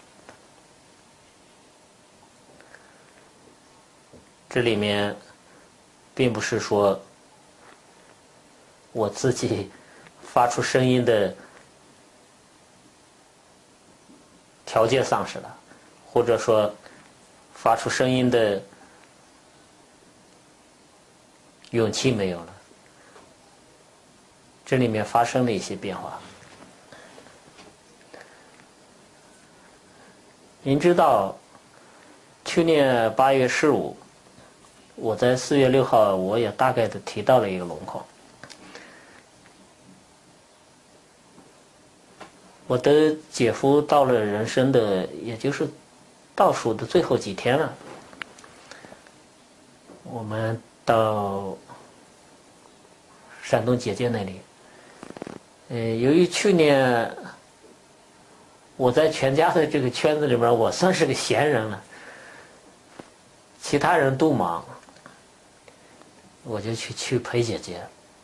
这里面并不是说我自己发出声音的条件丧失了，或者说发出声音的勇气没有了。这里面发生了一些变化。您知道，去年8月15，我在4月6号我也大概的提到了一个轮廓。我的姐夫到了人生的也就是倒数的最后几天了，我们到山东姐姐那里。由于去年我在全家的这个圈子里面，我算是个闲人了，其他人都忙，我就去陪姐姐。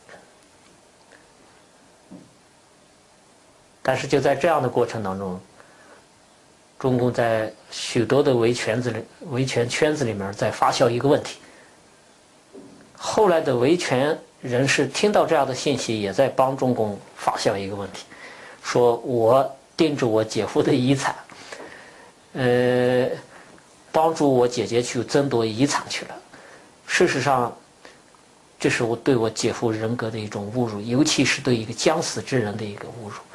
但是就在这样的过程当中，中共在许多的维权圈子里面在发酵一个问题。后来的维权人士听到这样的信息，也在帮中共发酵一个问题，说我盯着我姐夫的遗产，帮助我姐姐去争夺遗产去了。事实上，这是我对我姐夫人格的一种侮辱，尤其是对一个将死之人的一个侮辱。